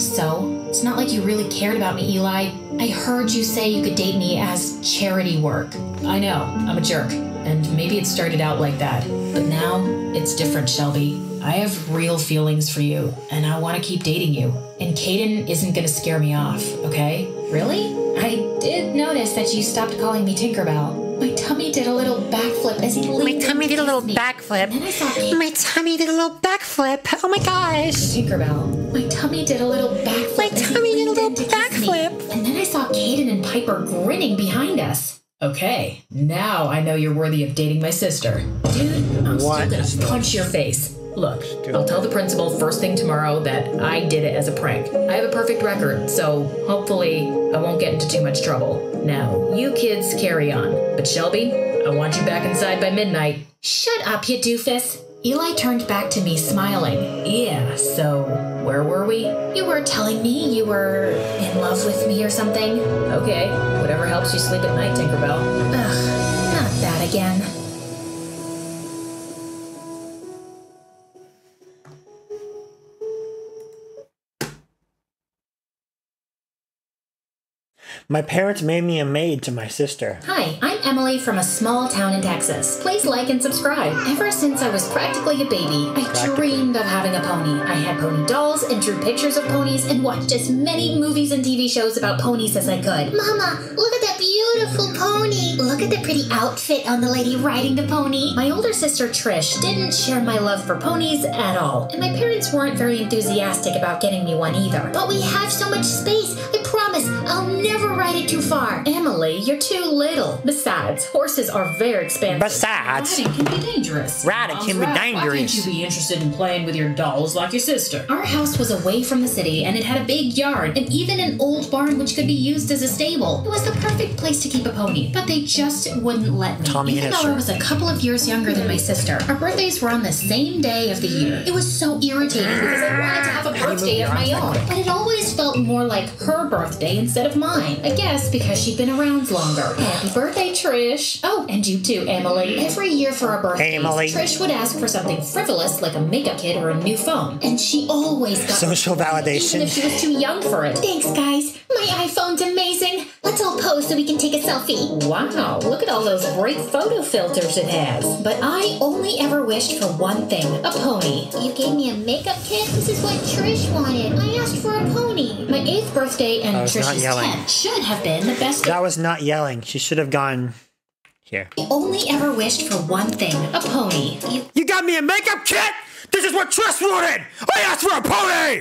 So, it's not like you really cared about me, Eli. I heard you say you could date me as charity work. I know, I'm a jerk, and maybe it started out like that. But now, it's different, Shelby. I have real feelings for you, and I want to keep dating you. And Kaden isn't going to scare me off, okay? Really? I did notice that you stopped calling me Tinkerbell. My tummy did a little backflip as he leaned. My tummy did a little backflip. And then I saw Kaden. My tummy did a little backflip. Oh my gosh. Tinkerbell. My tummy did a little backflip. My tummy did a little backflip. And then I saw Kaden and Piper grinning behind us. Okay, now I know you're worthy of dating my sister. Dude, I'm still gonna punch your face. Look, I'll tell the principal first thing tomorrow that I did it as a prank. I have a perfect record, so hopefully I won't get into too much trouble. Now, you kids carry on. But Shelby, I want you back inside by midnight. Shut up, you doofus. Eli turned back to me, smiling. Yeah, so where were we? You were telling me you were in love with me or something. Okay, whatever helps you sleep at night, Tinkerbell. Ugh, not that again. My parents made me a maid to my sister. Hi, I'm Emily from a small town in Texas. Please like and subscribe. Ever since I was practically a baby, I dreamed of having a pony. I had pony dolls and drew pictures of ponies and watched as many movies and TV shows about ponies as I could. Mama, look at that beautiful pony. Look at the pretty outfit on the lady riding the pony. My older sister Trish didn't share my love for ponies at all, and my parents weren't very enthusiastic about getting me one either. But we have so much space. I promise I'll never ride it too far. Emily, you're too little. Besides, horses are very expensive. Besides, riding can be dangerous. Riding can be dangerous. Why can't you be interested in playing with your dolls like your sister? Our house was away from the city, and it had a big yard, and even an old barn which could be used as a stable. It was the perfect place to keep a pony, but they just wouldn't let me. Tommy even though I was a couple of years younger than my sister, our birthdays were on the same day of the year. It was so irritating because I wanted to have a birthday of my own, but it always felt more like her birthday instead of mine. I guess because she'd been around longer. Happy birthday, Trish. Oh, and you too, Emily. Every year for our birthdays, Trish would ask for something frivolous like a makeup kit or a new phone. And she always got social validation. Even if she was too young for it. Thanks, guys. My iPhone's amazing. Let's all pose so we can take a selfie. Wow, look at all those great photo filters it has. But I only ever wished for one thing, a pony. You gave me a makeup kit? This is what Trish wanted. I asked for a pony. My 8th birthday and Trish's 10th should have been the best. That was not yelling. She should have gone here. I only ever wished for one thing, a pony. You got me a makeup kit? This is what Trish wanted! I asked for a pony!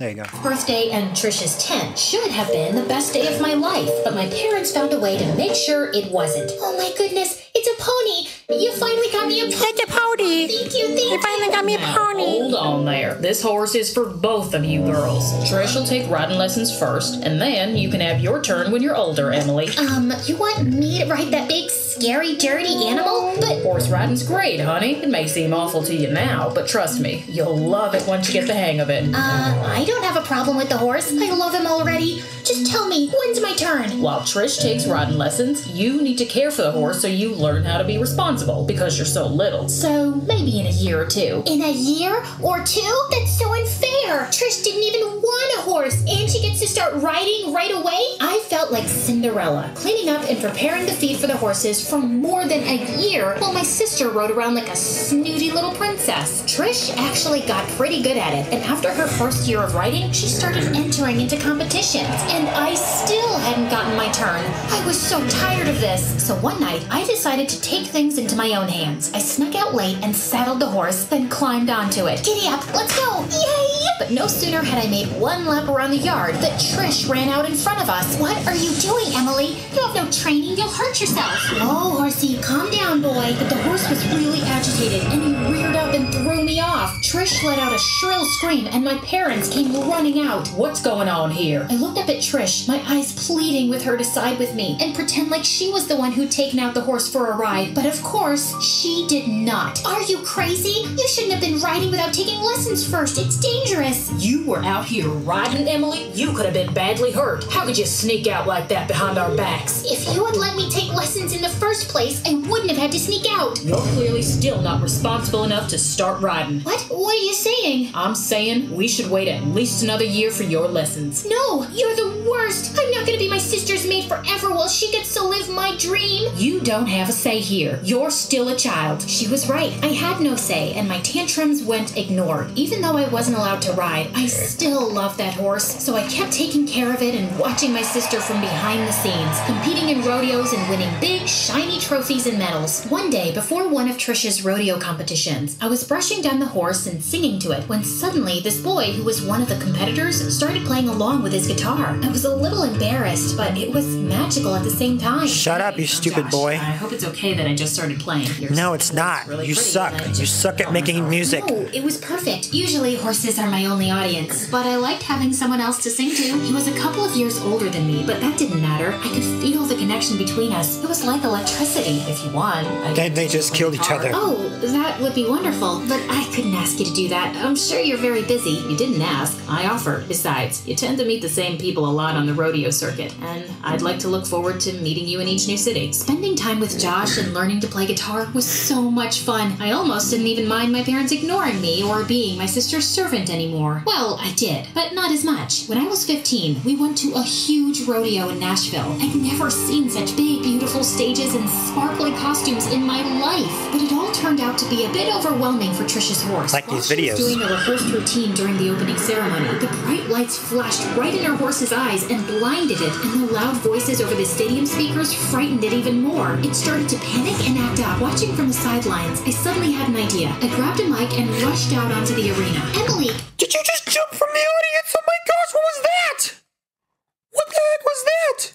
There you go. Birthday and Trisha's 10th should have been the best day of my life, but my parents found a way to make sure it wasn't. Oh my goodness, it's a pony. You finally got me a pony. It's a pony. Thank you. You finally got me a pony. Hold on there. This horse is for both of you girls. Trish will take riding lessons first, and then you can have your turn when you're older, Emily. You want me to ride that big, scary, dirty animal? But Horse riding's great, honey. It may seem awful to you now, but trust me, you'll love it once you get the hang of it. I don't have a problem with the horse. I love him already. Just tell me, when's my turn? While Trish takes riding lessons, you need to care for the horse so you learn how to be responsible because you're so little. So maybe in a year or two. In a year or two? That's so unfair. Trish didn't even want a horse, and she gets to start riding right away? I felt like Cinderella, cleaning up and preparing the feed for the horses for more than a year, while my sister rode around like a snooty little princess. Trish actually got pretty good at it, and after her first year of riding, she started entering into competitions, and I still hadn't gotten my turn. I was so tired of this, so one night I decided to take things into my own hands. I snuck out late and saddled the horse, then climbed onto it. Giddy up, let's go! Yay! But no sooner had I made one lap around the yard that Trish ran out in front of us. What are you doing, Emily? You have no training, you'll hurt yourself. Oh, horsey, calm down, boy. But the horse was really agitated, and he reared up and threw me off. Trish let out a shrill scream, and my parents came running out. What's going on here? I looked up at Trish, my eyes pleading with her to side with me and pretend like she was the one who'd taken out the horse for a ride. But of course, she did not. Are you crazy? You shouldn't have been riding without taking lessons first. It's dangerous. You were out here riding, Emily? You could have been badly hurt. How could you sneak out like that behind our backs? If you had let me take lessons in the first place, I wouldn't have had to sneak out. You're clearly still not responsible enough to start riding. What? What are you saying? I'm saying we should wait at least another year for your lessons. No, you're the worst. I'm not going to be my sister's maid forever while she gets to live my dream. You don't have a say here. You're still a child. She was right. I had no say, and my tantrums went ignored. Even though I wasn't allowed to ride, I still loved that horse, so I kept taking care of it and watching my sister from behind the scenes, competing in rodeos and winning big, shiny trophies and medals. One day, before one of Trisha's rodeo competitions, I was brushing down the horse and singing to it when suddenly this boy, who was one of the competitors, started playing along with his guitar. I was a little embarrassed, but it was magical at the same time. Shut up, you stupid Josh, boy. I hope it's okay that I just started playing. No, it's not. Really You pretty, suck. and I You just suck at don't making know. music. No, it was perfect. Usually horses are my only audience, but I liked having someone else to sing to. He was a couple of years older than me, but that didn't matter. I could feel the connection between us. It was like electricity. If you won, They just killed each other. Oh, that would be wonderful, but I couldn't ask you to do that. I'm sure you're very busy. You didn't ask. I offered. Besides, you tend to meet the same people a lot on the rodeo circuit, and I'd like to look forward to meeting you in each new city. Spending time with Josh and learning to play guitar was so much fun. I almost didn't even mind my parents ignoring me or being my sister's servant anymore. Well, I did, but not as much. When I was 15, we went to a huge rodeo in Nashville. I'd never seen such big, beautiful stages and sparkly costumes in my life. But it all turned out to be a bit overwhelming for Trisha's horse. Like these While she was videos. doing a rehearsed routine during the opening ceremony, the bright lights flashed right in her horse's eyes and blinded it, and the loud voices over the stadium speakers frightened it even more. It started to panic and act up. Watching from the sidelines, I suddenly had an idea. I grabbed a mic and rushed out onto the arena. Emily, Did you just jump from the audience? Oh my gosh, what was that? What the heck was that?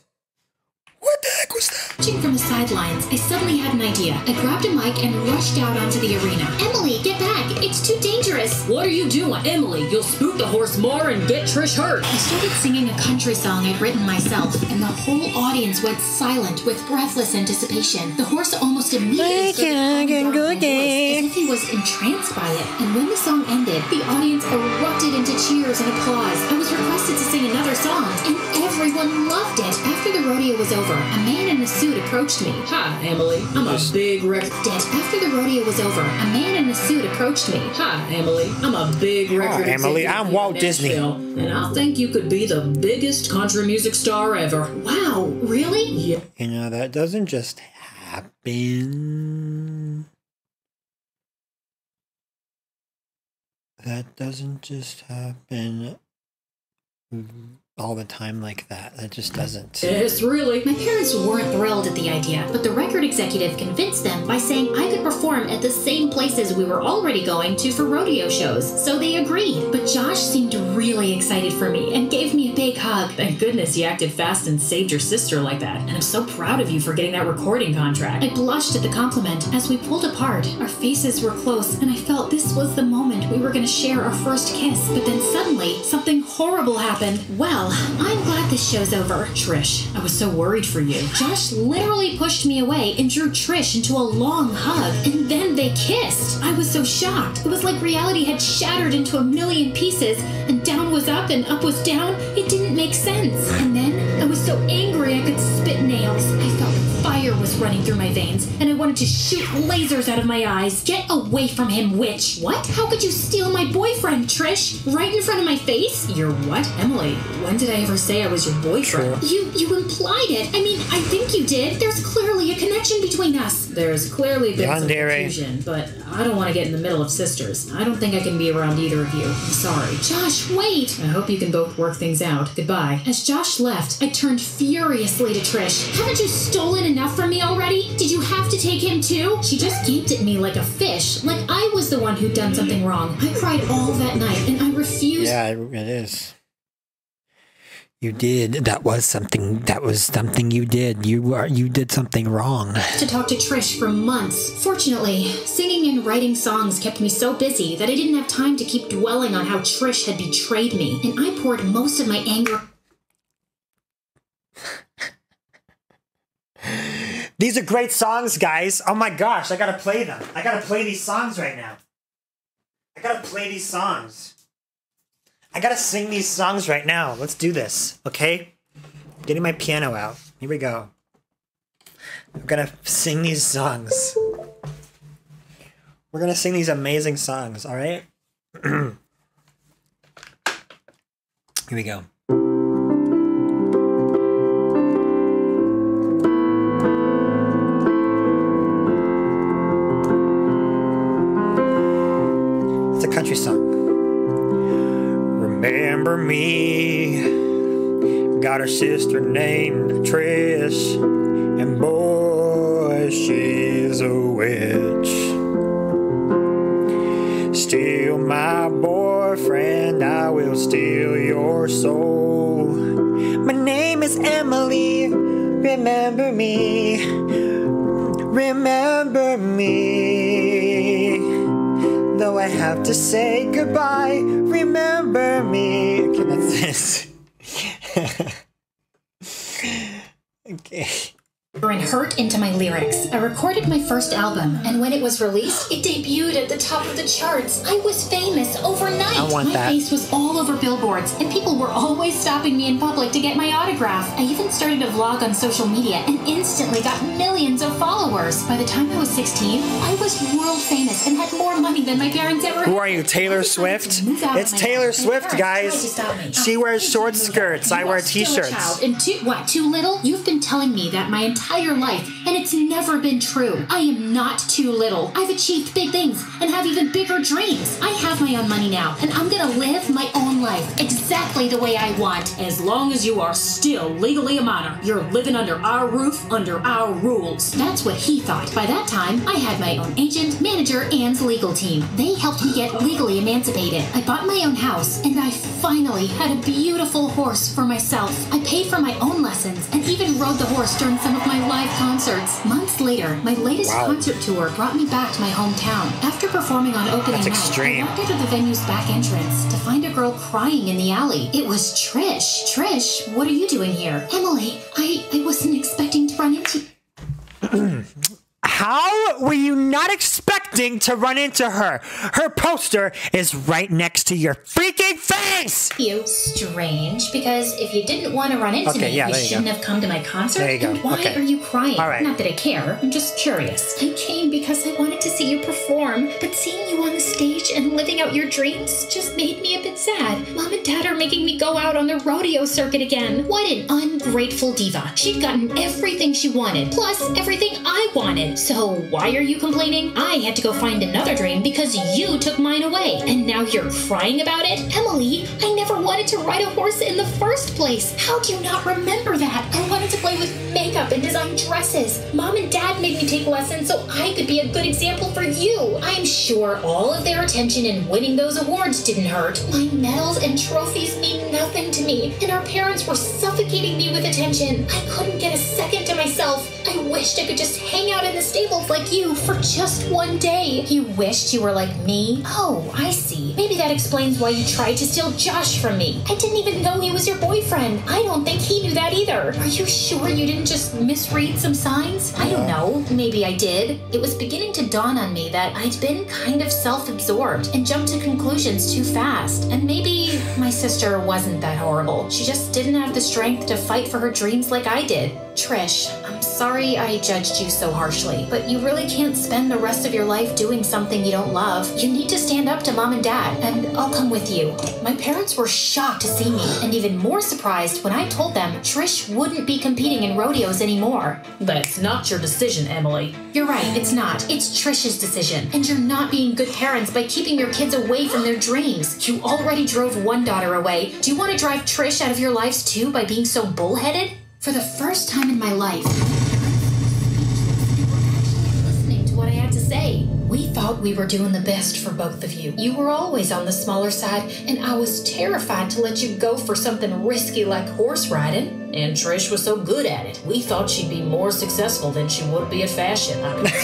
What the heck was that? Watching from the sidelines, I suddenly had an idea. I grabbed a mic and rushed out onto the arena. Emily, get back. It's too dangerous. What are you doing, Emily? You'll spook the horse more and get Trish hurt. I started singing a country song I'd written myself, and the whole audience went silent with breathless anticipation. The horse almost immediately started calming down my voice, as if he was entranced by it. And when the song ended, the audience erupted into cheers and applause. I was requested to sing another song, and everyone loved it. After the rodeo was over, a man in a suit approached me. Hi, Emily. I'm a big record. After the rodeo was over, a man in a suit approached me. Hi, Emily. I'm a big record Emily. executive I'm here Walt in Disney. Nashville, and I think you could be the biggest country music star ever. Wow, really? Yeah. You know, that doesn't just happen. That doesn't just happen all the time like that. It just doesn't. Yes, really. My parents weren't thrilled at the idea, but the record executive convinced them by saying I could perform at the same places we were already going to for rodeo shows, so they agreed. But Josh seemed really excited for me and gave me a big hug. Thank goodness you acted fast and saved your sister like that. And I'm so proud of you for getting that recording contract. I blushed at the compliment. As we pulled apart, our faces were close, and I felt this was the moment we were going to share our first kiss. But then suddenly, something horrible happened. Well, I'm glad this show's over. Trish, I was so worried for you. Josh literally pushed me away and drew Trish into a long hug, and then they kissed. I was so shocked. It was like reality had shattered into a million pieces, and down was up and up was down. It didn't make sense. And then I was so angry I could spit nails. I felt fire was running through my veins, and I wanted to shoot lasers out of my eyes. Get away from him, witch. What? How could you steal my boyfriend, Trish? Right in front of my face? Your what? Emily, when did I ever say I was your boyfriend? You implied it. I mean, I think you did. There's clearly a connection between us. There's clearly been some confusion, but I don't want to get in the middle of sisters. I don't think I can be around either of you. I'm sorry. Josh, wait. I hope you can both work things out. Goodbye. As Josh left, I turned furiously to Trish. Haven't you stolen enough from me already? Did you have to take him too? She just gaped at me like a fish, like I was the one who'd done something wrong. I cried all that night, and I refused. Yeah, it is. You did. That was something you did. You did something wrong. To talk to Trish for months. Fortunately, singing and writing songs kept me so busy that I didn't have time to keep dwelling on how Trish had betrayed me, and I poured most of my anger. These are great songs, guys. Oh my gosh, I gotta play them. I gotta play these songs right now. I gotta play these songs. I gotta sing these songs right now. Let's do this, okay? Getting my piano out. Here we go. I'm gonna sing these songs. We're gonna sing these amazing songs, all right? Here we go. It's a country song. Remember me, got her sister named Trish, and boy, she's a witch. Steal my boyfriend, I will steal your soul. My name is Emily, remember me, remember me. Though I have to say goodbye, remember me. Okay, that's this. Okay. And hurt into my lyrics. I recorded my first album, and when it was released, it debuted at the top of the charts. I was famous overnight. I want my that. face was all over billboards, and people were always stopping me in public to get my autograph. I even started a vlog on social media and instantly got millions of followers. By the time I was 16, I was world famous and had more money than my parents ever had. Who are you, Taylor Swift? It's Taylor Swift, guys. She wears short skirts. I wear t-shirts. And too little? You've been telling me that my entire life, and it's never been true. I am not too little. I've achieved big things and have even bigger dreams. I have my own money now, and I'm gonna live my own life exactly the way I want. As long as you are still legally a minor, you're living under our roof, under our rules. That's what he thought. By that time, I had my own agent, manager, and legal team. They helped me get legally emancipated. I bought my own house, and I finally had a beautiful horse for myself. I paid for my own lessons and even rode the horse during some of my live concerts. Months later, my latest concert tour brought me back to my hometown. After performing on opening night, I walked into the venue's back entrance to find a girl crying in the alley. It was Trish. Trish, what are you doing here? Emily, I wasn't expecting to run into you. How were you not expecting to run into her? Her poster is right next to your freaking face! You strange, because if you didn't want to run into me, you shouldn't have come to my concert. There you go. And why are you crying? All right. Not that I care, I'm just curious. I came because I wanted to see you perform, but seeing you on the stage and living out your dreams just made me a bit sad. Mom and Dad are making me go out on the rodeo circuit again. What an ungrateful diva. She'd gotten everything she wanted, plus everything I wanted. So why are you complaining? I had to go find another dream because you took mine away. And now you're crying about it? Emily, I never wanted to ride a horse in the first place. How do you not remember that? I wanted to play with makeup and design dresses. Mom and Dad made me take lessons so I could be a good example for you. I'm sure all of their attention in winning those awards didn't hurt. My medals and trophies mean nothing to me, and our parents were suffocating me with attention. I couldn't get a second to myself. I wished I could just hang out in the stables like you for just one day. You wished you were like me? Oh, I see. Maybe that explains why you tried to steal Josh from me. I didn't even know he was your boyfriend. I don't think he knew that either. Are you sure you didn't just misread some signs? I don't know. Maybe I did. It was beginning to dawn on me that I'd been kind of self-absorbed and jumped to conclusions too fast. And maybe my sister wasn't that horrible. She just didn't have the strength to fight for her dreams like I did. Trish, I'm sorry I judged you so harshly, but you really can't spend the rest of your life doing something you don't love. You need to stand up to Mom and Dad, and I'll come with you. My parents were shocked to see me, and even more surprised when I told them Trish wouldn't be competing in rodeos anymore. That's not your decision, Emily. You're right, it's not. It's Trish's decision. And you're not being good parents by keeping your kids away from their dreams. You already drove one daughter away. Do you want to drive Trish out of your lives too by being so bullheaded? For the first time in my life, listening to what I had to say. We thought we were doing the best for both of you. You were always on the smaller side, and I was terrified to let you go for something risky like horse riding. And Trish was so good at it. We thought she'd be more successful than she would be at fashion.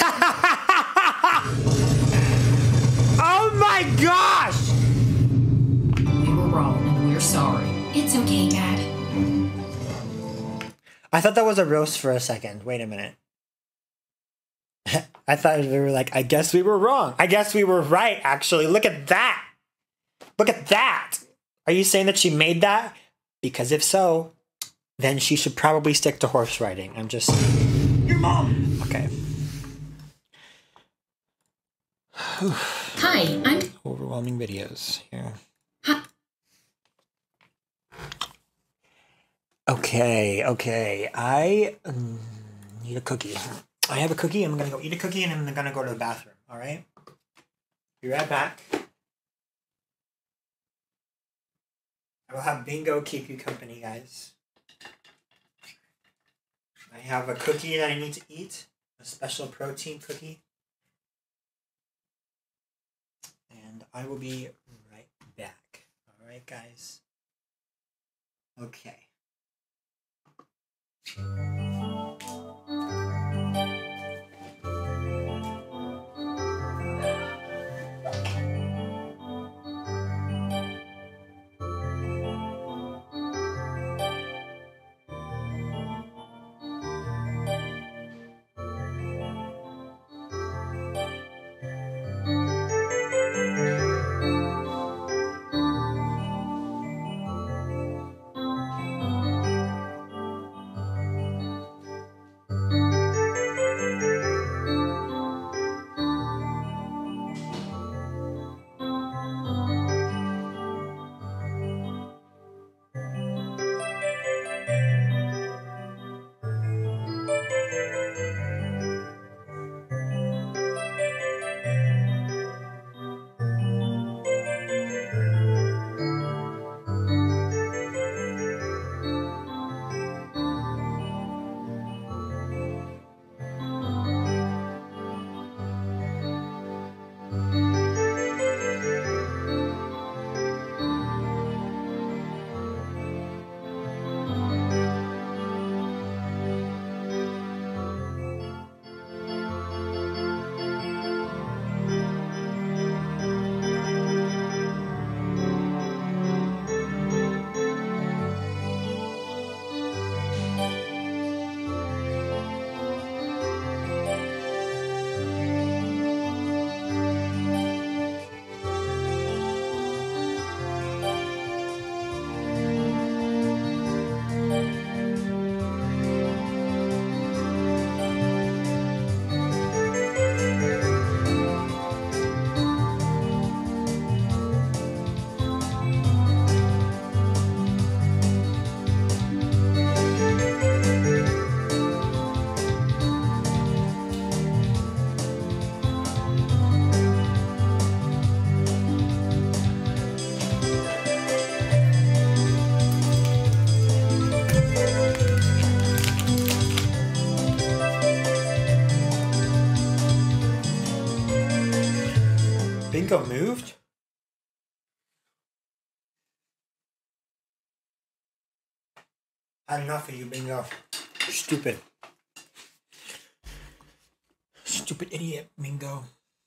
Oh my gosh! We were wrong, and we're sorry. It's okay, Dad. I thought that was a roast for a second. Wait a minute. I thought we were like, I guess we were wrong. I guess we were right, actually. Look at that. Look at that. Are you saying that she made that? Because if so, then she should probably stick to horse riding. I'm just... Your mom! Okay. Hi, I'm... Overwhelming videos here. Hi. Okay. I need a cookie. I have a cookie. I'm going to go eat a cookie and I'm going to go to the bathroom. All right? Be right back. I will have Bingo keep you company, guys. I have a cookie that I need to eat. A special protein cookie. And I will be right back. All right, guys? Okay. Bingo moved? Had enough of you, Bingo. Stupid. Stupid idiot, Bingo.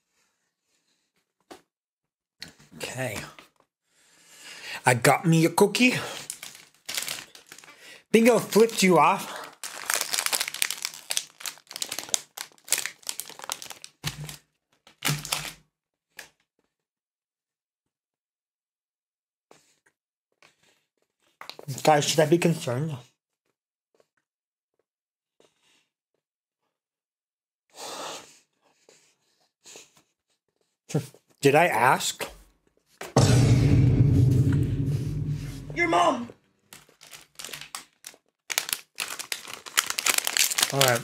Okay. I got me a cookie. Bingo flipped you off. Guys, should I be concerned? Did I ask? Your mom. All right.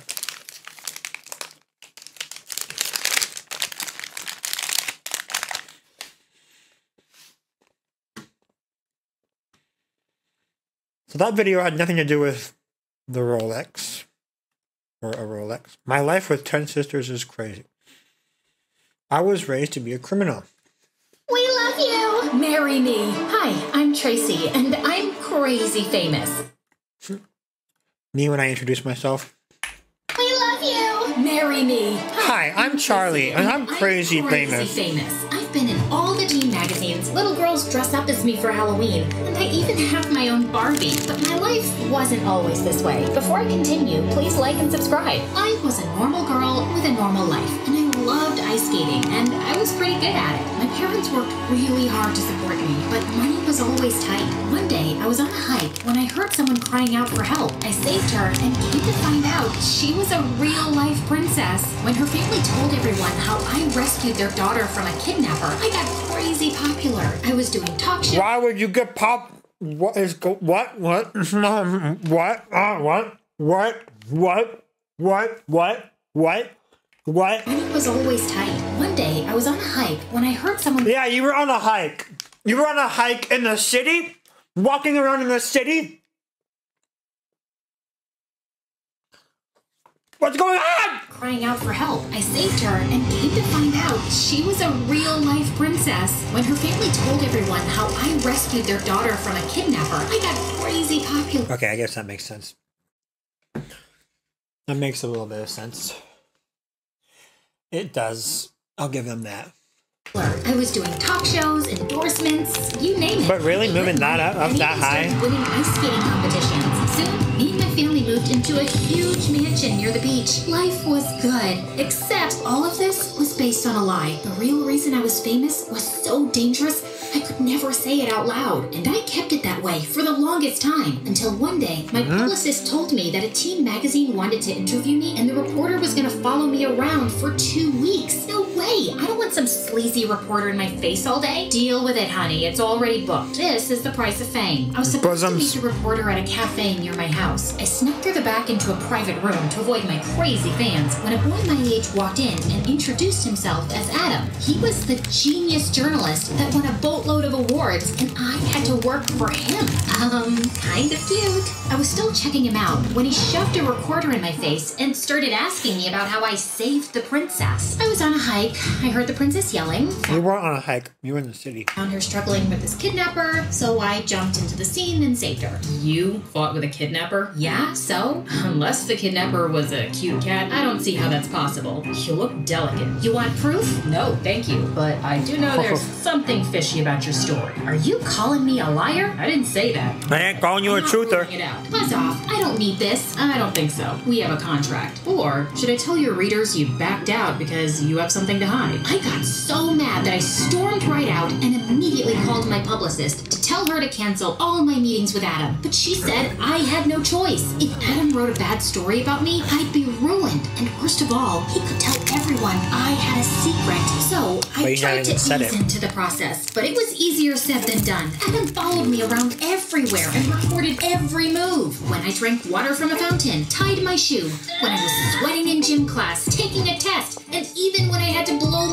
So that video had nothing to do with the Rolex. Or a Rolex. My life with 10 sisters is crazy. I was raised to be a criminal. We love you! Marry me. Hi, I'm Tracy, and I'm crazy famous. Me when I introduce myself. We love you! Marry me. Hi, I'm Charlie, and I'm crazy famous. I've been in all the teen magazines. Little girls dress up as me for Halloween, and I even have my own Barbie. But my life wasn't always this way. Before I continue, please like and subscribe. I was a normal girl with a normal life, and I loved ice skating, and I was pretty good at it. My parents worked really hard to support me, but money was always tight. One day, I was on a hike when I heard someone crying out for help. I saved her and came to find out she was a real-life princess. When her family told everyone how I rescued their daughter from a kidnapper, I got crazy popular. I was doing talk shows. Why would you get pop? What is what? What? What? What? Money was always tight. One day, I was on a hike when I heard someone... Yeah, you were on a hike. You were on a hike in the city? Walking around in the city? What's going on? Crying out for help. I saved her and came to find out she was a real-life princess. When her family told everyone how I rescued their daughter from a kidnapper, I got crazy popular. Okay, I guess that makes sense. That makes a little bit of sense. It does. I'll give them that. I was doing talk shows, endorsements, you name it. But really, moving that up that high? Winning ice skating competitions. Soon, me and my family moved into a huge mansion near the beach. Life was good, except all of this was based on a lie. The real reason I was famous was so dangerous, I could never say it out loud. And I kept it that way for the longest time, until one day, my publicist told me that a teen magazine wanted to interview me, and the reporter was going to follow me around for 2 weeks. No way! I don't want some sleazy reporter in my face all day. Deal with it, honey. It's already booked. This is the price of fame. I was supposed to meet the reporter at a cafe near my house. I snuck through the back into a private room to avoid my crazy fans when a boy my age walked in and introduced himself as Adam. He was the genius journalist that won a boatload of awards, and I had to work for him. Kind of cute. I was still checking him out when he shoved a recorder in my face and started asking me about how I saved the princess. I was on a hike. I heard the princess yelling. You weren't on a hike. You were in the city. Found her struggling with this kidnapper, so I jumped into the scene and saved her. You fought with a kidnapper? Yeah, so? Unless the kidnapper was a cute cat, I don't see how that's possible. You look delicate. You want proof? No, thank you. But I do know there's something fishy about your story. Are you calling me a liar? I didn't say that. I ain't calling you a truther. It out. Buzz off. I don't need this. I don't think so. We have a contract. Or should I tell your readers you backed out because you have something to hide? I got so mad that I stormed right out and immediately called my publicist to tell her to cancel all my meetings with Adam. But she said I had no choice. If Adam wrote a bad story about me, I'd be ruined. And worst of all, he could tell everyone I had a secret. So I tried to ease into the process, but it was easier said than done. Adam followed me around everywhere and recorded every move. When I drank water from a fountain, tied my shoe, when I was sweating in gym class, taking a test, and even when I had to blow my nose.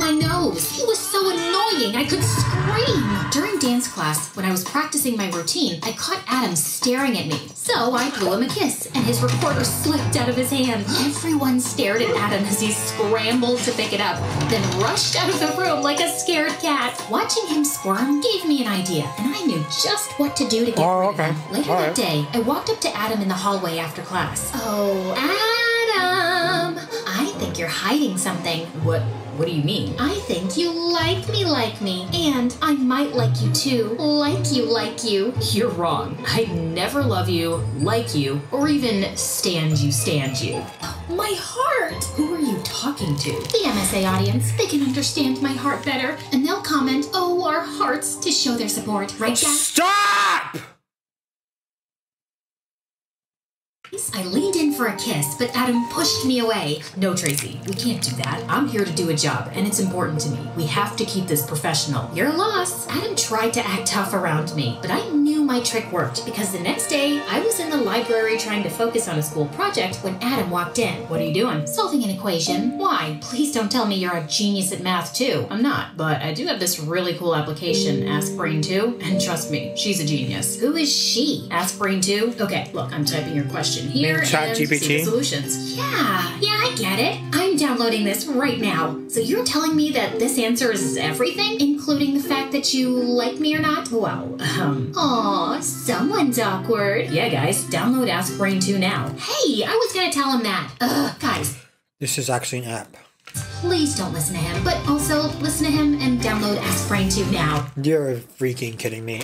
nose. He was so annoying, I could scream. During dance class, when I was practicing my routine, I caught Adam staring at me. So I blew him a kiss, and his recorder slipped out of his hand. Everyone stared at Adam as he scrambled to pick it up, then rushed out of the room like a scared cat. Watching him squirm gave me an idea, and I knew just what to do to get rid of him. Later that day, I walked up to Adam in the hallway after class. Oh, Adam! I think you're hiding something. What do you mean? I think you like me, and I might like you too. Like you. You're wrong. I'd never love you, like you, or even stand you. My heart! Who are you talking to? The MSA audience. They can understand my heart better, and they'll comment, "Oh, our hearts," to show their support. Right, guys? Stop! I leaned in for a kiss, but Adam pushed me away. No, Tracy, we can't do that. I'm here to do a job, and it's important to me. We have to keep this professional. Your loss. Adam tried to act tough around me, but I knew my trick worked because the next day, I was in the library trying to focus on a school project when Adam walked in. What are you doing? Solving an equation. Why? Please don't tell me you're a genius at math too. I'm not, but I do have this really cool application, Ask Brain 2, and trust me, she's a genius. Who is she? Ask Brain 2? Okay, look, I'm typing your question here and ChatGPT? see the solutions. Yeah, I get it. I'm downloading this right now. So you're telling me that this answers everything, including the fact that you like me or not? Well, Aw, someone's awkward. yeah, guys, download Ask Brain 2 now. Hey, I was gonna tell him that. Guys, This is actually an app. please don't listen to him, but also listen to him and download Ask Brain 2 now. You're freaking kidding me.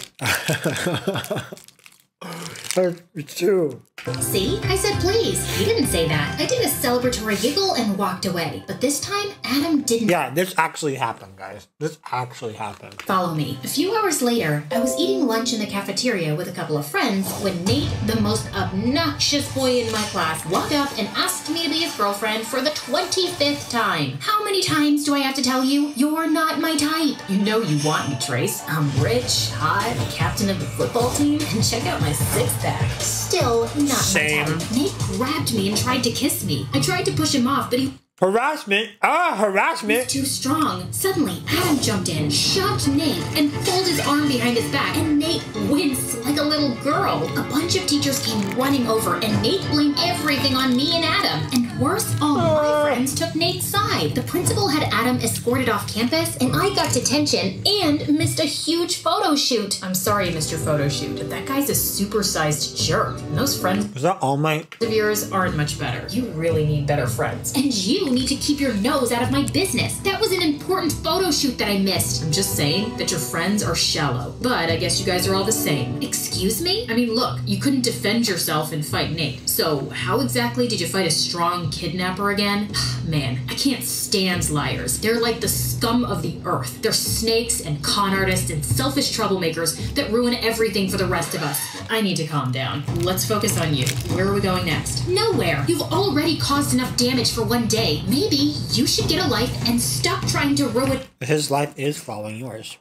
It's true. See? I said please. He didn't say that. I did a celebratory giggle and walked away. But this time, Adam didn't. Yeah, this actually happened, guys. This actually happened. Follow me. A few hours later, I was eating lunch in the cafeteria with a couple of friends when Nate, the most obnoxious boy in my class, walked up and asked me to be his girlfriend for the 25th time. How many times do I have to tell you? You're not my type. You know you want me, Trace. I'm rich, hot, captain of the football team, and check out my six-pack. Still not Same. my type. Nate grabbed me and tried to kiss me. I tried to push him off, but he Harassment? Harassment? too strong. Suddenly, Adam jumped in, shoved Nate, and pulled his arm behind his back, and Nate winced like a little girl. A bunch of teachers came running over, and Nate blamed everything on me and Adam. And worse, all my friends took Nate's side. The principal had Adam escorted off campus, and I got detention and missed a huge photo shoot. I'm sorry, Mr. Photoshoot, but that guy's a supersized jerk. And those friends Was that all my... of yours aren't much better. You really need better friends. And you need to keep your nose out of my business. That was an important photo shoot that I missed. I'm just saying that your friends are shallow. But I guess you guys are all the same. Excuse me? I mean, look, you couldn't defend yourself and fight Nate. So how exactly did you fight a strong kidnapper again? Man, I can't stand liars. They're like the scum of the earth. They're snakes and con artists and selfish troublemakers that ruin everything for the rest of us. I need to calm down. Let's focus on you. Where are we going next? Nowhere. You've already caused enough damage for one day. Maybe you should get a life and stop trying to ruin His life is following yours.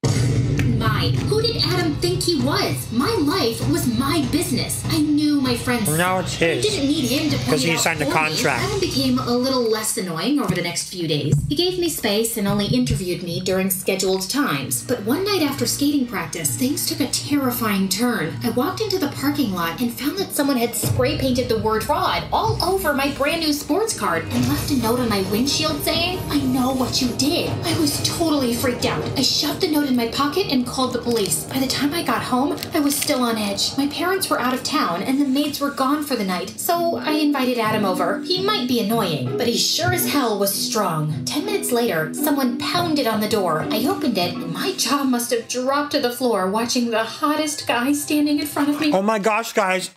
mine. Who did Adam think he was? My life was my business. I knew my friends. Now it's I his. didn't need him to point Because it he out signed the for contract. me. Adam became a little less annoying over the next few days. He gave me space and only interviewed me during scheduled times. But one night after skating practice, things took a terrifying turn. I walked into the parking lot and found that someone had spray painted the word fraud all over my brand new sports card and left a note on my windshield saying, "I know what you did." I was totally freaked out. I shoved the note in my pocket and called the police. By the time I got home, I was still on edge. My parents were out of town and the maids were gone for the night, so I invited Adam over. He might be annoying, but he sure as hell was strong. 10 minutes later, someone pounded on the door. I opened it, and my jaw must have dropped to the floor watching the hottest guy standing in front of me. Oh my gosh, guys.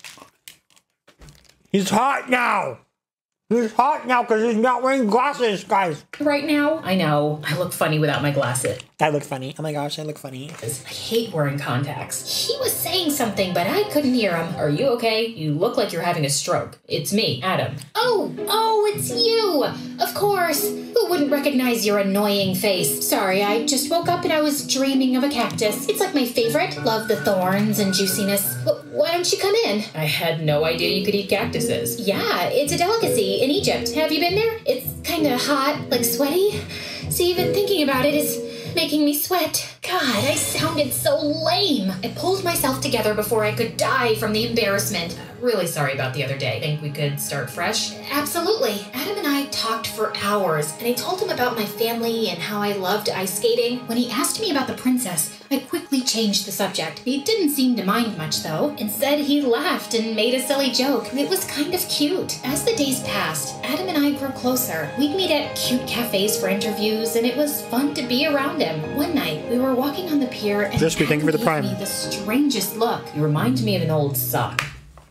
He's hot now. He's hot now because he's not wearing glasses, guys. Right now, I know. I look funny without my glasses. I look funny. Oh my gosh, I look funny. I hate wearing contacts. he was saying something, but I couldn't hear him. Are you okay? You look like you're having a stroke. It's me, Adam. Oh, it's you! Of course! Who wouldn't recognize your annoying face? Sorry, I just woke up and I was dreaming of a cactus. It's like my favorite. Love the thorns and juiciness. Why don't you come in? I had no idea you could eat cactuses. Yeah, it's a delicacy in Egypt. Have you been there? It's kinda hot, like sweaty. See, even thinking about it is making me sweat. God, I sounded so lame. I pulled myself together before I could die from the embarrassment. Really sorry about the other day. Think we could start fresh? Absolutely. Adam and I talked for hours, and I told him about my family and how I loved ice skating. When he asked me about the princess, I quickly changed the subject. He didn't seem to mind much, though. Instead, he laughed and made a silly joke. It was kind of cute. As the days passed, Adam and I grew closer. We'd meet at cute cafes for interviews, and it was fun to be around him. One night, we were walking on the pier, and Crispy, thank you for the Adam Prime. gave me the strangest look. You remind me of an old sock.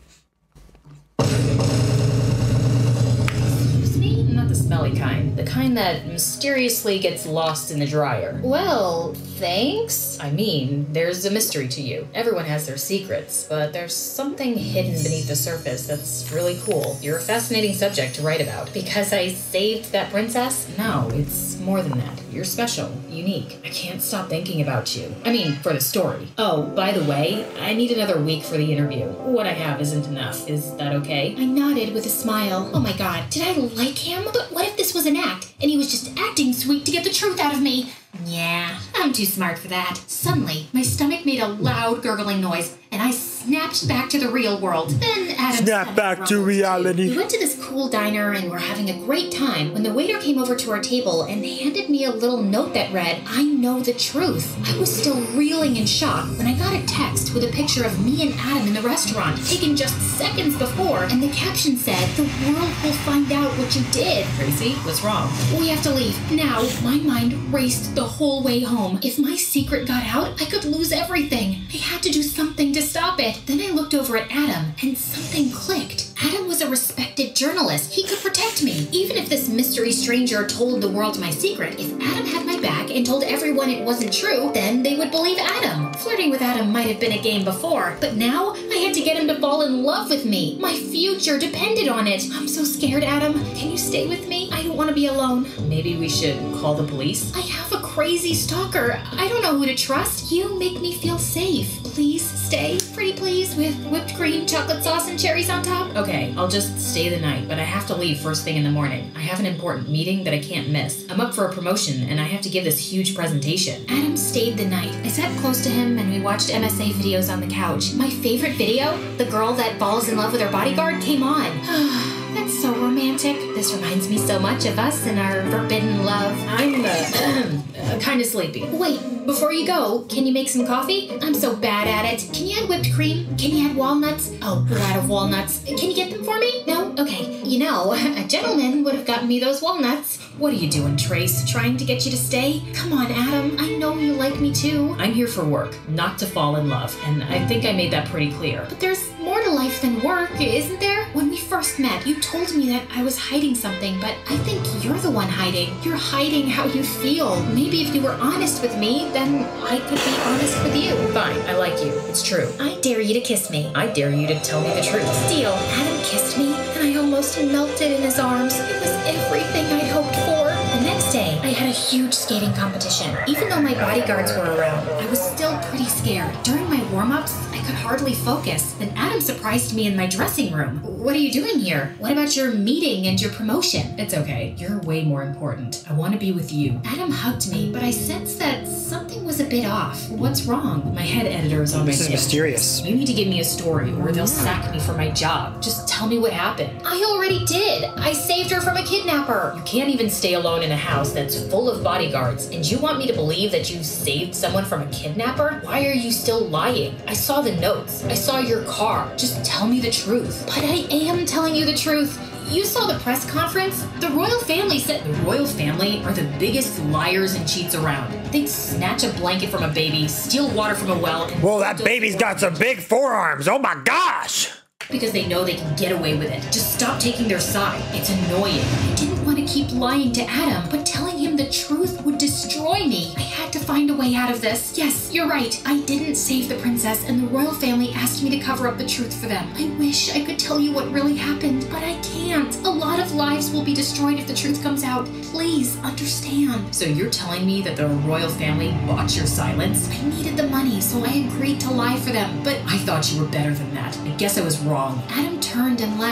Not the smelly kind. The kind that mysteriously gets lost in the dryer. Well, thanks. I mean, there's a mystery to you. Everyone has their secrets, but there's something hidden beneath the surface that's really cool. You're a fascinating subject to write about. Because I saved that princess? No, it's more than that. You're special, unique. I can't stop thinking about you. I mean, for the story. Oh, by the way, I need another week for the interview. What I have isn't enough. Is that okay? I nodded with a smile. Oh my god, did I like him? But what if this was an act, and he was just acting sweet to get the truth out of me? Yeah, I'm too smart for that. Suddenly, my stomach made a loud gurgling noise, and I snapped back to the real world. Then Adam Snap back to reality. We went to this cool diner and were having a great time when the waiter came over to our table and handed me a little note that read, "I know the truth." I was still reeling in shock when I got a text with a picture of me and Adam in the restaurant, taken just seconds before, and the caption said, "The world will find out what you did." Tracy, what's wrong? We have to leave. Now, my mind raced the whole way home. If my secret got out, I could lose everything. I had to do something to stop it. Then I looked over at Adam, and something clicked. Adam was a respected journalist. He could protect me. Even if this mystery stranger told the world my secret, if Adam had my back and told everyone it wasn't true, then they would believe Adam. Flirting with Adam might have been a game before, but now I had to get him to fall in love with me. My future depended on it. I'm so scared, Adam. Can you stay with me? I don't want to be alone. Maybe we should call the police? I have a crazy stalker. I don't know who to trust. You make me feel safe. Please stay, pretty please, with whipped cream, chocolate sauce, and cherries on top. Okay, I'll just stay the night, but I have to leave first thing in the morning. I have an important meeting that I can't miss. I'm up for a promotion, and I have to give this huge presentation. Adam stayed the night. I sat close to him, and we watched MSA videos on the couch. My favorite video, the girl that falls in love with her bodyguard, came on. That's so romantic. This reminds me so much of us and our forbidden love. I'm kind of sleepy. Wait, before you go, can you make some coffee? I'm so bad at it. Can you add whipped cream? Can you add walnuts? Oh, we're out of walnuts. Can you get them for me? No? Okay. You know, a gentleman would have gotten me those walnuts. What are you doing, Trace? Trying to get you to stay? Come on, Adam. I know you like me too. I'm here for work, not to fall in love, and I think I made that pretty clear. But there's more to life than work, isn't there? When we first met, you told me that I was hiding something, but I think you're the one hiding. You're hiding how you feel. Maybe if you were honest with me, then I could be honest with you. Fine, I like you. It's true. I dare you to kiss me. I dare you to tell me the truth. Deal. Adam kissed me, and I almost melted in his arms. It was everything I'd hoped for. The next day, I had a huge skating competition. Even though my bodyguards were around, I was still pretty scared. During my warm-ups, I could hardly focus. Then Adam surprised me in my dressing room. What are you doing here? What about your meeting and your promotion? It's okay. You're way more important. I want to be with you. Adam hugged me, but I sensed that something was a bit off. What's wrong? My head editor is on my This is tail. mysterious. You need to give me a story or they'll sack me from my job. Just tell me what happened. I already did. I saved her from a kidnapper. You can't even stay alone in a house that's full of bodyguards, and you want me to believe that you saved someone from a kidnapper? Why are you still lying? I saw the notes. I saw your car. Just tell me the truth. But I am telling you the truth. You saw the press conference? The royal family said... The royal family are the biggest liars and cheats around. They'd snatch a blanket from a baby, steal water from a well, and... Whoa, that baby's got some big forearms. Oh my gosh! Because they know they can get away with it. Just stop taking their side. It's annoying. I didn't want to keep lying to Adam, but telling him the truth would destroy me. I had to find a way out of this. Yes, you're right. I didn't save the princess, and the royal family asked me to cover up the truth for them. I wish I could tell you what really happened, but I can't. A lot of lives will be destroyed if the truth comes out. Please understand. So you're telling me that the royal family bought your silence? I needed the money, so I agreed to lie for them, but I thought you were better than that. I guess I was wrong. Adam turned and left. I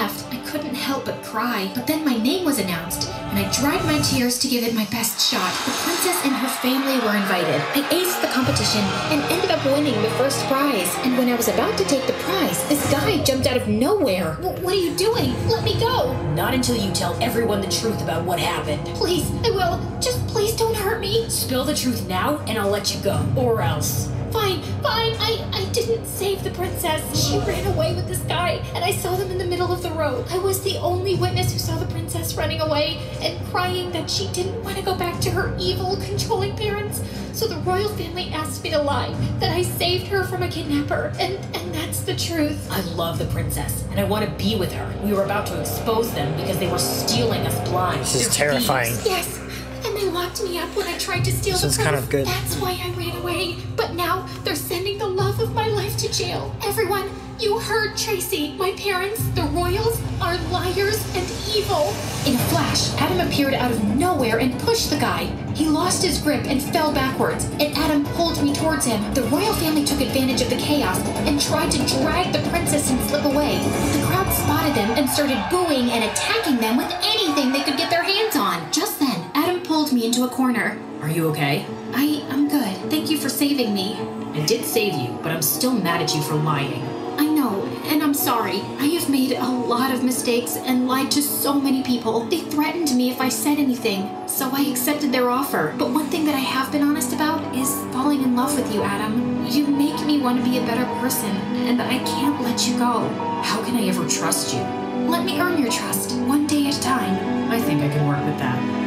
couldn't help but cry. But then my name was announced, and I dried my tears to give it my best shot. The princess and her family were invited. I aced the competition and ended up winning the first prize. And when I was about to take the prize, this guy jumped out of nowhere. What are you doing? Let me go. Not until you tell everyone the truth about what happened. Please, I will. Just please don't hurt me. Spill the truth now, and I'll let you go. Or else. Fine. I didn't save the princess. She ran away with this guy, and I saw them in the middle of the road. I was the only witness who saw the princess running away and crying that she didn't want to go back to her evil, controlling parents. So the royal family asked me to lie, that I saved her from a kidnapper, and that's the truth. I love the princess, and I want to be with her. We were about to expose them because they were stealing us blind. This is terrifying. Yes. And they locked me up when I tried to steal the This is kind of good. That's why I ran away. But now they're sending the love of my life to jail. Everyone, you heard Tracy. My parents, the royals, are liars and evil. In a flash, Adam appeared out of nowhere and pushed the guy. He lost his grip and fell backwards, and Adam pulled me towards him. The royal family took advantage of the chaos and tried to drag the princess and slip away. The crowd spotted them and started booing and attacking them with anything they could get their hands on. Just then, Adam pulled me into a corner. Are you okay? I'm good. Thank you for saving me. I did save you, but I'm still mad at you for lying. I know, and I'm sorry. I have made a lot of mistakes and lied to so many people. They threatened me if I said anything, so I accepted their offer. But one thing that I have been honest about is falling in love with you, Adam. You make me want to be a better person, and I can't let you go. How can I ever trust you? Let me earn your trust, one day at a time. I think I can work with that.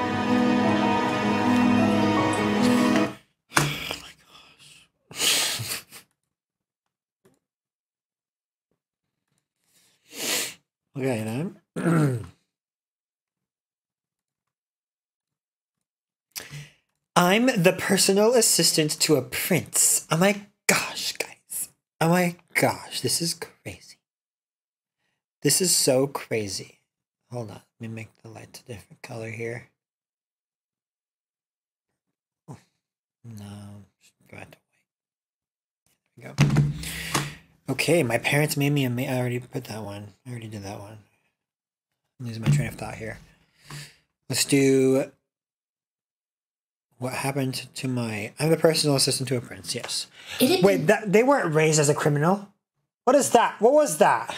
Okay, then. I'm the personal assistant to a prince. Oh my gosh, guys. Oh my gosh, this is crazy. This is so crazy. Hold on, let me make the lights a different color here. Oh, no, just go ahead to white. There we go. Okay, my parents made me I already put that one. I already did that one. I'm losing my train of thought here. Let's do what happened to my... I'm the personal assistant to a prince, yes. Wait, they weren't raised as a criminal? What is that? What was that?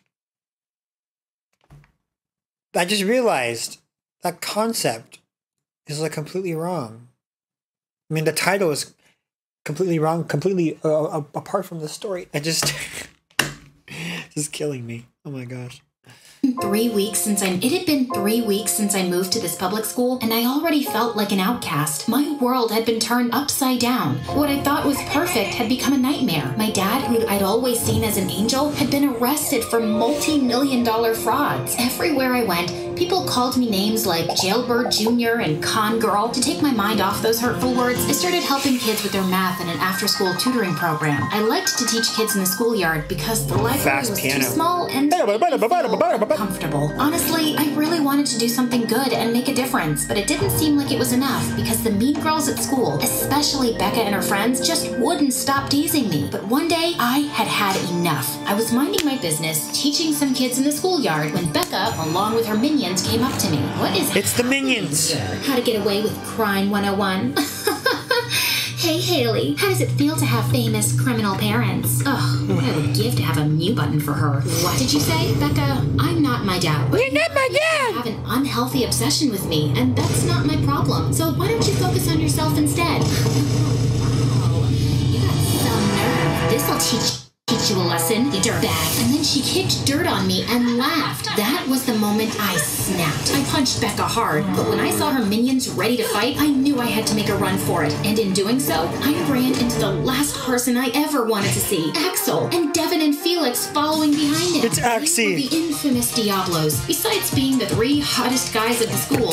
I just realized that concept is like completely wrong. I mean, the title is completely wrong, completely apart from the story. I just... this is killing me. Oh my gosh. It had been 3 weeks since I moved to this public school, and I already felt like an outcast. My world had been turned upside down. What I thought was perfect had become a nightmare. My dad, who I'd always seen as an angel, had been arrested for multi-million-dollar frauds. Everywhere I went, people called me names like Jailbird Jr. and Con Girl. To take my mind off those hurtful words, I started helping kids with their math in an after-school tutoring program. I liked to teach kids in the schoolyard because the library was too small and comfortable. Honestly, I really wanted to do something good and make a difference, but it didn't seem like it was enough because the mean girls at school, especially Becca and her friends, just wouldn't stop teasing me. But one day, I had had enough. I was minding my business, teaching some kids in the schoolyard, when Becca, along with her minions, came up to me. What is It's the minions! How to get away with crime 101. Hey, Haley, how does it feel to have famous criminal parents? Ugh, what I would give to have a mute button for her. What did you say? Becca, I'm not my dad. You're not my dad! You have an unhealthy obsession with me, and that's not my problem. So why don't you focus on yourself instead? Wow, you got some nerve. This'll teach you a lesson, you dirtbag. And then she kicked dirt on me and laughed. That was the moment I snapped. I punched Becca hard, but when I saw her minions ready to fight, I knew I had to make a run for it. And in doing so, I ran into the last person I ever wanted to see, Axel, and Devin and Felix following behind him. It's Axie. They were the infamous Diablos. Besides being the 3 hottest guys at the school,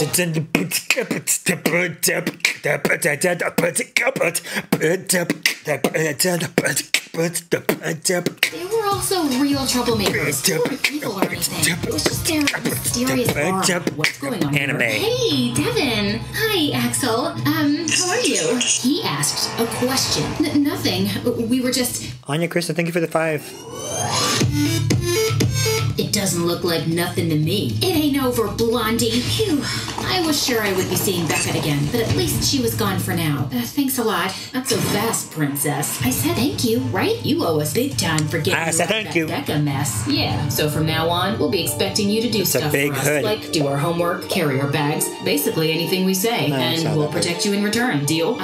they were also real troublemakers. They weren't evil or anything. It was just their mysterious aura. What's going on Anime. here? Hey, Devin. Hi, Axel. How are you? He asked a question. Nothing. We were just... Anya Kristen, thank you for the 5. It doesn't look like nothing to me. It ain't over, Blondie. Phew. I was sure I would be seeing Becca again, but at least she was gone for now. Thanks a lot. Not so fast, princess. I said thank you, right? You owe us big time for getting I said thank you. Becca mess. Yeah, so from now on, we'll be expecting you to do stuff big for us, hood. like do our homework, carry our bags, basically anything we say, and we'll protect you in return. Deal?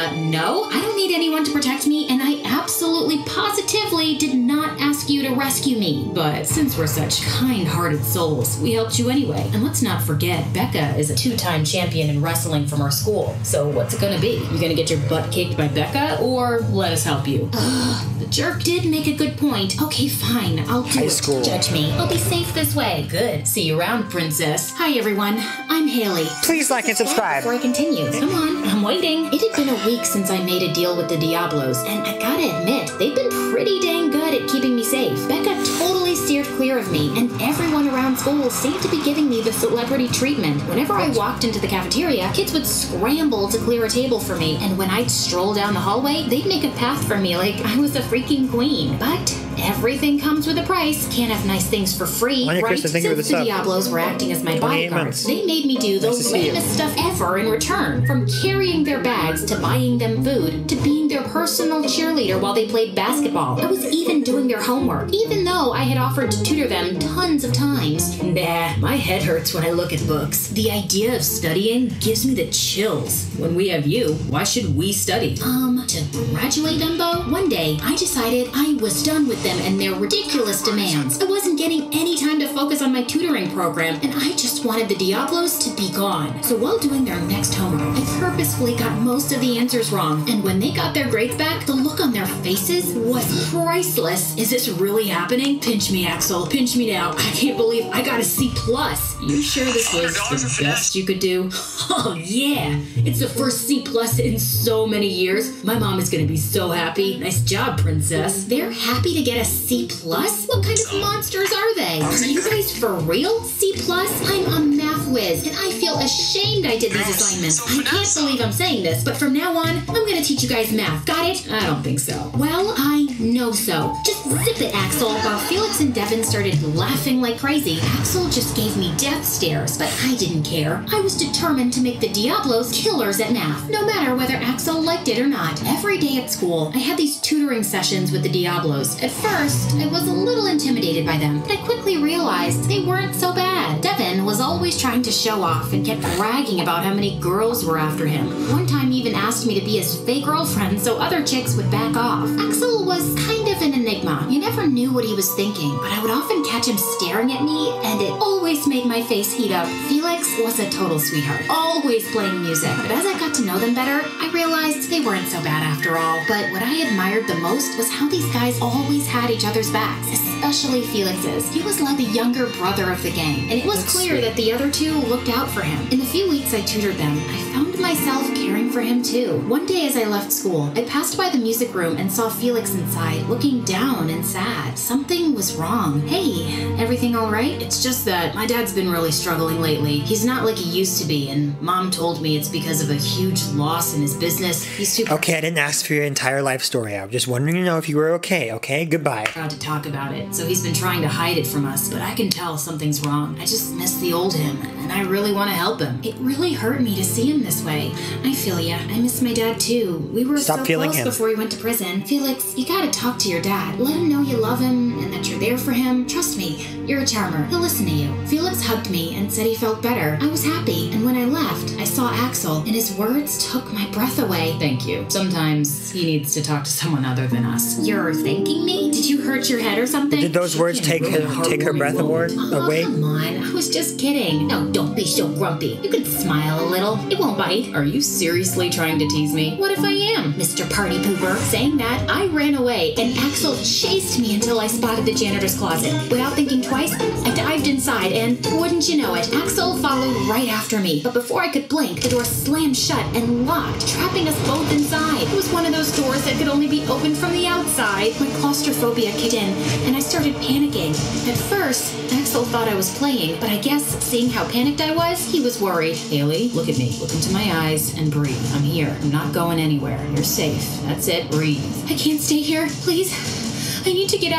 No. I don't need anyone to protect me, and I absolutely positively did not ask you to rescue me. But since we're such kind-hearted souls, we helped you anyway. And let's not forget, Becca is a 2-time champion in wrestling from our school. So what's it gonna be? You gonna get your butt kicked by Becca, or let us help you? The jerk did make a good point. Okay, fine. I'll do it. School. Judge me. I'll be safe this way. Good. See you around, princess. Hi, everyone. I'm Haley. Please like and subscribe. Before I continue. Come on, I'm waiting. It had been a week since I made a deal with the Diablos, and I gotta admit, they've been pretty dang good at keeping me safe. Becca totally steered clear of me, and everyone around school seemed to be giving me the celebrity treatment. Whenever I walked into the cafeteria, kids would scramble to clear a table for me, and when I'd stroll down the hallway, they'd make a path for me like I was a freaking queen. But everything comes with a price. Can't have nice things for free, Why, right? Kristen, thank you for the Since the sub. Diablos were acting as my 28 bodyguards, months. they made me do the Nice to see you. lamest stuff ever in return. From carrying their bags to buying them food to being their personal cheerleader while they played basketball. I was even doing their homework, even though I had offered to tutor them tons of times. Nah, my head hurts when I look at books. The idea of studying gives me the chills. When we have you, why should we study? To graduate, Dumbo, one day I decided I was done with them and their ridiculous demands. I wasn't getting any time to focus on my tutoring program, and I just wanted the Diablos to be gone. So while doing their next homework, I purposefully got most of the answers wrong, and when they got their grades back, the look on their faces was priceless. Is this really happening? Pinch me, Axel. Pinch me now. I can't believe I got a C+. You sure this was the best you could do? Oh, yeah. It's the first C+ in so many years. My mom is going to be so happy. Nice job, princess. They're happy to get a C+? What kind of monsters are they? Are you guys for real? C+? I'm a math whiz, and I feel ashamed I did these assignments. I can't believe I'm saying this, but from now on, I'm gonna teach you guys math. Got it? I don't think so. Well, I know so. Just zip it, Axel. While Felix and Devin started laughing like crazy, Axel just gave me death stares, but I didn't care. I was determined to make the Diablos killers at math, no matter whether Axel liked it or not. Every day at school, I had these tutoring sessions with the Diablos. At first, I was a little intimidated by them, but I quickly realized they weren't so bad. Devin was always trying to show off and kept bragging about how many girls were after him. One time he even asked me to be his fake girlfriend so other chicks would back off. Axel was kind of an enigma. You never knew what he was thinking, but I would often catch him staring at me, and it always made my face heat up. Felix was a total sweetheart, always playing music. But as I got to know them better, I realized they weren't so bad after all. But what I admired the most was how these guys always had each other's backs, especially Felix's. He was like the younger brother of the gang, and it was clear that the other two looked out for him. In the few weeks I tutored them, I found myself caring for him too. One day as I left school, I passed by the music room and saw Felix inside, looking down and sad. Something was wrong. Hey, everything all right? It's just that my dad's been really struggling lately. He's not like he used to be, and Mom told me it's because of a huge loss in his business. He's super Okay, I didn't ask for your entire life story. I was just wondering to know if you were okay. Okay, goodbye. proud to talk about it, so he's been trying to hide it from us, but I can tell something's wrong. I just miss the old him, and I really want to help him. It really hurt me to see him this way. I feel ya. I miss my dad too. We were Stop so feeling close him. before he went to prison. Felix, you gotta talk to your dad. Let him know you love him and that you're there for him. Trust me, you're a charmer. He'll listen to you. Felix hugged me and said he felt better. I was happy, and when I left, I saw Axel, and his words took my breath away. Thank you. Sometimes he needs to talk to someone other than us. You're thanking me? Did you hurt your head or something? Did those words take her breath away? Come on, I was just kidding. No, don't be so grumpy. You can smile a little. It won't bite. Are you seriously trying to tease me? What if I am, Mr. Party Pooper? Saying that, I ran away, and Axel chased me until I spotted the janitor's closet. Without thinking twice, I dived inside, and wouldn't you know it, Axel followed right after me. But before I could blink, the door slammed shut and locked, trapping us both inside. It was one of those doors that could only be opened from the outside. My claustrophobia kicked in, and I started panicking. At first, Axel thought I was playing, but I guess, seeing how panicked I was, he was worried. Haley, look at me. Look into my eyes and breathe. I'm here. I'm not going anywhere. You're safe. That's it. Breathe. I can't stay here. Please. I need to get out.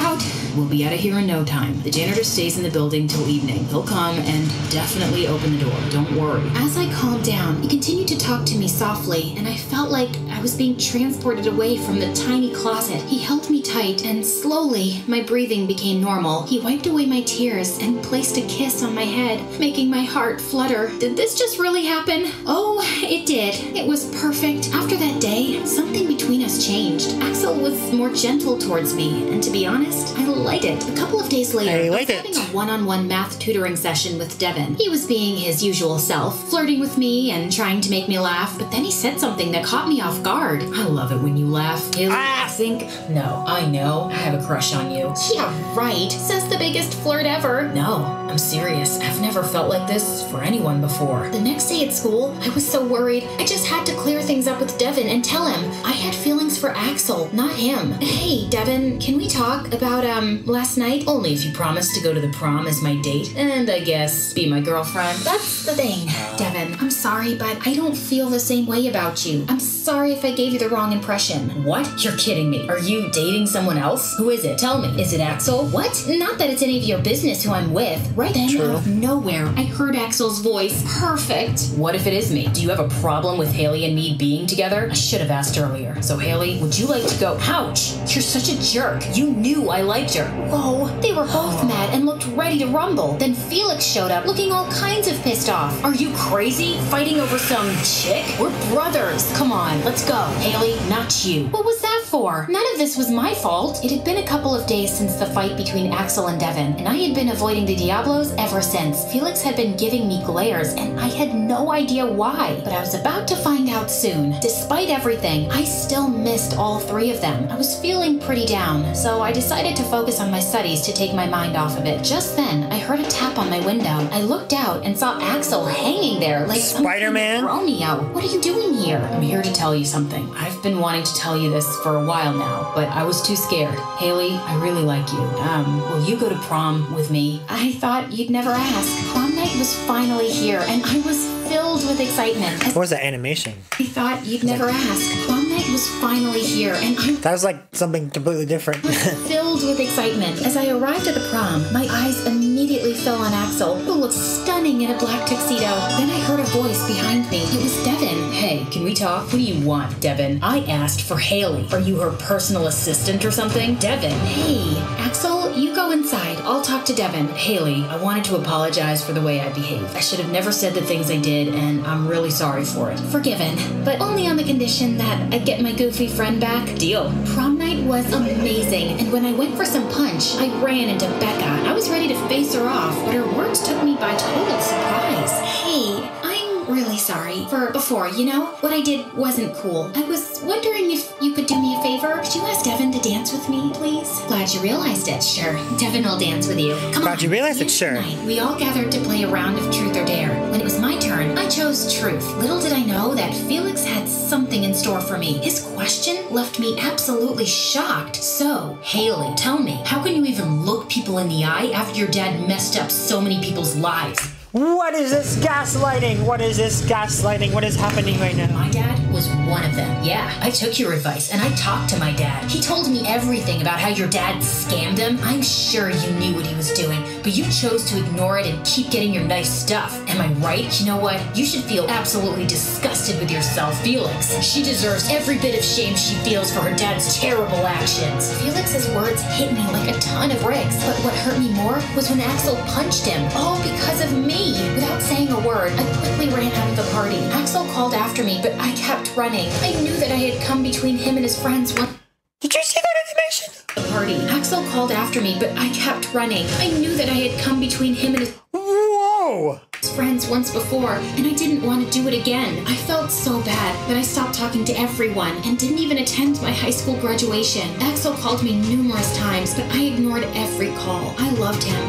We'll be out of here in no time. The janitor stays in the building till evening. He'll come and definitely open the door. Don't worry. As I calmed down, he continued to talk to me softly, and I felt like I was being transported away from the tiny closet. He held me tight, and slowly, my breathing became normal. He wiped away my tears and placed a kiss on my head, making my heart flutter. Did this just really happen? Oh, it did. It was perfect. After that day, something between us changed. Axel was more gentle towards me, and to be honest, I liked it. A couple of days later, I was having a one-on-one math tutoring session with Devin. He was being his usual self, flirting with me and trying to make me laugh, but then he said something that caught me off guard. I love it when you laugh. Haley, I think... No, I know. I have a crush on you. Yeah, right. Says the biggest flirt ever. No, I'm serious. I've never felt like this for anyone before. The next day at school, I was so worried. I just had to clear things up with Devin and tell him I had feelings for Axel, not him. Hey, Devin, can we talk about, last night? Only if you promise to go to the prom as my date, and I guess be my girlfriend. That's the thing, Devin. I'm sorry, but I don't feel the same way about you. I'm sorry if I gave you the wrong impression. What? You're kidding me. Are you dating someone else? Who is it? Tell me. Is it Axel? What? Not that it's any of your business who I'm with. Right then, out of nowhere, I heard Axel's voice. Perfect. What if it is me? Do you have a problem with Haley and me being together? I should have asked earlier. So Haley, would you like to go? Ouch! You're such a jerk. You knew I liked her. Whoa, they were both mad and looked ready to rumble. Then Felix showed up, looking all kinds of pissed off. Are you crazy? Fighting over some chick? We're brothers. Come on, let's go. Haley, not you. What was that for? None of this was my fault. It had been a couple of days since the fight between Axel and Devin, and I had been avoiding the Diablos ever since. Felix had been giving me glares, and I had no idea why, but I was about to find out soon. Despite everything, I still missed all three of them. I was feeling pretty down, so I decided to focus on my studies to take my mind off of it. Just then, I heard a tap on my window. I looked out and saw Axel hanging there like Spider-Man. Romeo. What are you doing here? I'm here to tell you something. I've been wanting to tell you this for a while now, but I was too scared. Haley, I really like you. Will you go to prom with me? I thought you'd never ask. Prom night was finally here, and I was filled with excitement. What was that animation? I thought you'd never ask. Prom night was finally here, and That was like something completely different. filled with excitement. As I arrived at the prom, my eyes immediately fell on Axel, who looked stunning in a black tuxedo. Then I heard a voice behind me. It was Devin. Hey, can we talk? What do you want, Devin? I asked for Haley. Are you her personal assistant or something? Devin. Hey, Axel, you go inside. I'll talk to Devin. Haley, I wanted to apologize for the way I behaved. I should have never said the things I did, and I'm really sorry for it. Forgiven, but only on the condition that I get my goofy friend back. Deal. Prom night was amazing, and when I went for some punch, I ran into Becca. I was ready to face her off, but her words took me by total surprise. Hey, I'm really sorry for before, you know? What I did wasn't cool. I was wondering if you could do me a favor. Could you ask Devin to dance with me, please? Glad you realized it. Sure, Devin will dance with you. Come on. Glad you realized it, sure. Tonight, we all gathered to play a round of Truth or Dare. When it was my turn, I chose Truth. Little did I know that Felix had something in store for me. His question left me absolutely shocked. So, Haley, tell me, how can you even look people in the eye after your dad messed up so many people's lives? What is this gaslighting? What is this gaslighting? What is happening right now? My dad was one of them. Yeah, I took your advice and I talked to my dad. He told me everything about how your dad scammed him. I'm sure you knew what he was doing, but you chose to ignore it and keep getting your nice stuff. Am I right? You know what? You should feel absolutely disgusted with yourself, Felix. She deserves every bit of shame she feels for her dad's terrible actions. Felix's words hit me like a ton of bricks, but what hurt me more was when Axel punched him, all because of me. Without saying a word, I quickly ran out of the party. Axel called after me, but I kept running. I knew that I had come between him and his friends once. Did you see that animation? The party. Axel called after me, but I kept running. I knew that I had come between him and his Whoa! friends once before, and I didn't want to do it again. I felt so bad that I stopped talking to everyone and didn't even attend my high school graduation. Axel called me numerous times, but I ignored every call. I loved him, but I knew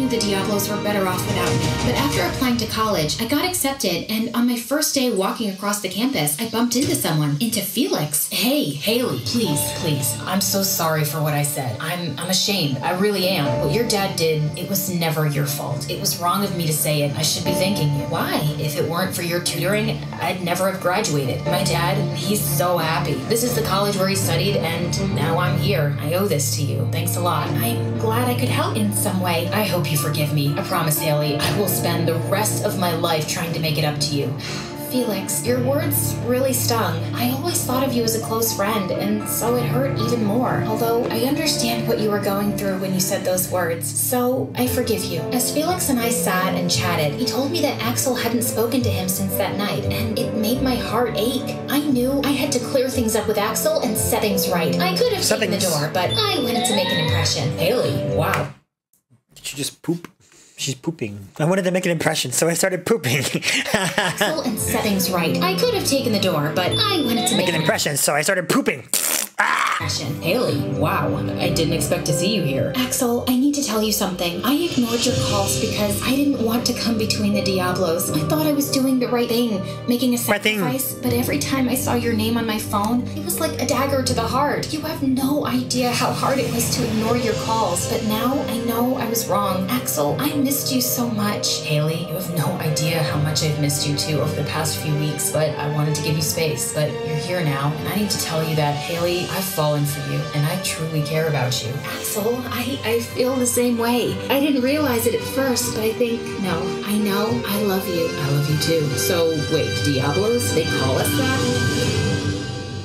knew the Diablos were better off without me. But after applying to college, I got accepted, and on my first day walking across the campus, I bumped into someone, into Felix. Hey, Haley, please. I'm so sorry for what I said. I'm ashamed. I really am. What your dad did, it was never your fault. It was wrong of me to say it. I should be thanking you. Why? If it weren't for your tutoring, I'd never have graduated. My dad, he's so happy. This is the college where he studied, and now I'm here. I owe this to you. Thanks a lot. I'm glad I could help in some way. I hope you forgive me. I promise, Haley, I will spend the rest of my life trying to make it up to you. Felix, your words really stung. I always thought of you as a close friend, and so it hurt even more. Although I understand what you were going through when you said those words, so I forgive you. As Felix and I sat and chatted, he told me that Axel hadn't spoken to him since that night, and it made my heart ache. I knew I had to clear things up with Axel and set things right. I could have taken the door, but I wanted to make an impression. Haley, wow. Did she just poop? She's pooping. I wanted to make an impression, so I started pooping. Axel and settings right. I could have taken the door, but I wanted to make an impression, so I started pooping. Haley, wow. I didn't expect to see you here. Axel, I need to tell you something. I ignored your calls because I didn't want to come between the Diablos. I thought I was doing the right thing, making a sacrifice, but every time I saw your name on my phone, it was like a dagger to the heart. You have no idea how hard it was to ignore your calls, but now I know I was wrong. Axel, I missed you so much. Haley, you have no idea how much I've missed you too over the past few weeks, but I wanted to give you space. But you're here now, and I need to tell you that, Haley, I've fallen for you, and I truly care about you. Axel, I feel the same way. I didn't realize it at first, but I think, no, I know I love you. I love you too. So, wait, Diablos? They call us that?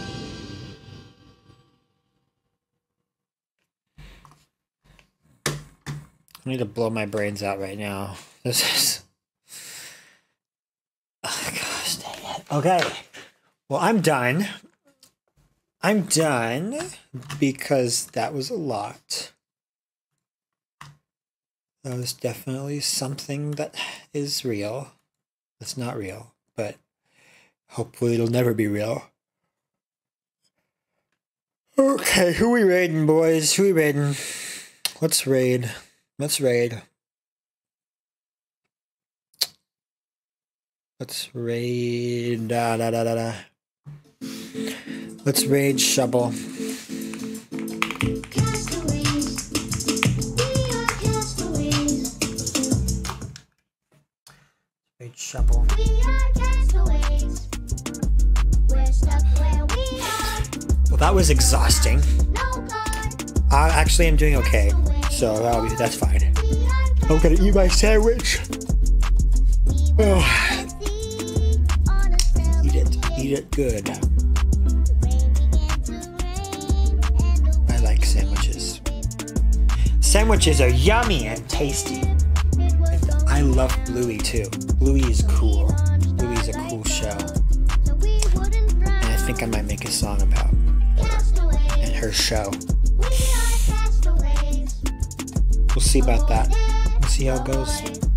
I need to blow my brains out right now. This is... Oh, gosh, dang it. Okay. Well, I'm done. I'm done because that was a lot. That was definitely something that is real. It's not real, but hopefully it'll never be real. Okay, who we raiding, boys? Who we raiding? Let's raid. Let's raid. Let's raid. Let's raid Shovel. Raid Shovel. Well, that was exhausting. Actually, I'm doing okay, so that's fine. I'm gonna eat my sandwich. Oh. Eat it good. I like sandwiches. Sandwiches are yummy and tasty. And I love Bluey too. Bluey is cool. Bluey's a cool show. And I think I might make a song about her and her show. We'll see about that. We'll see how it goes.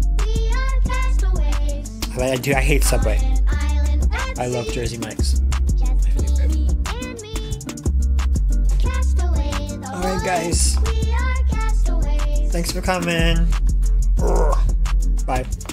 I hate Subway. I love Jersey Mike's. My favorite. Alright guys. Thanks for coming. Bye.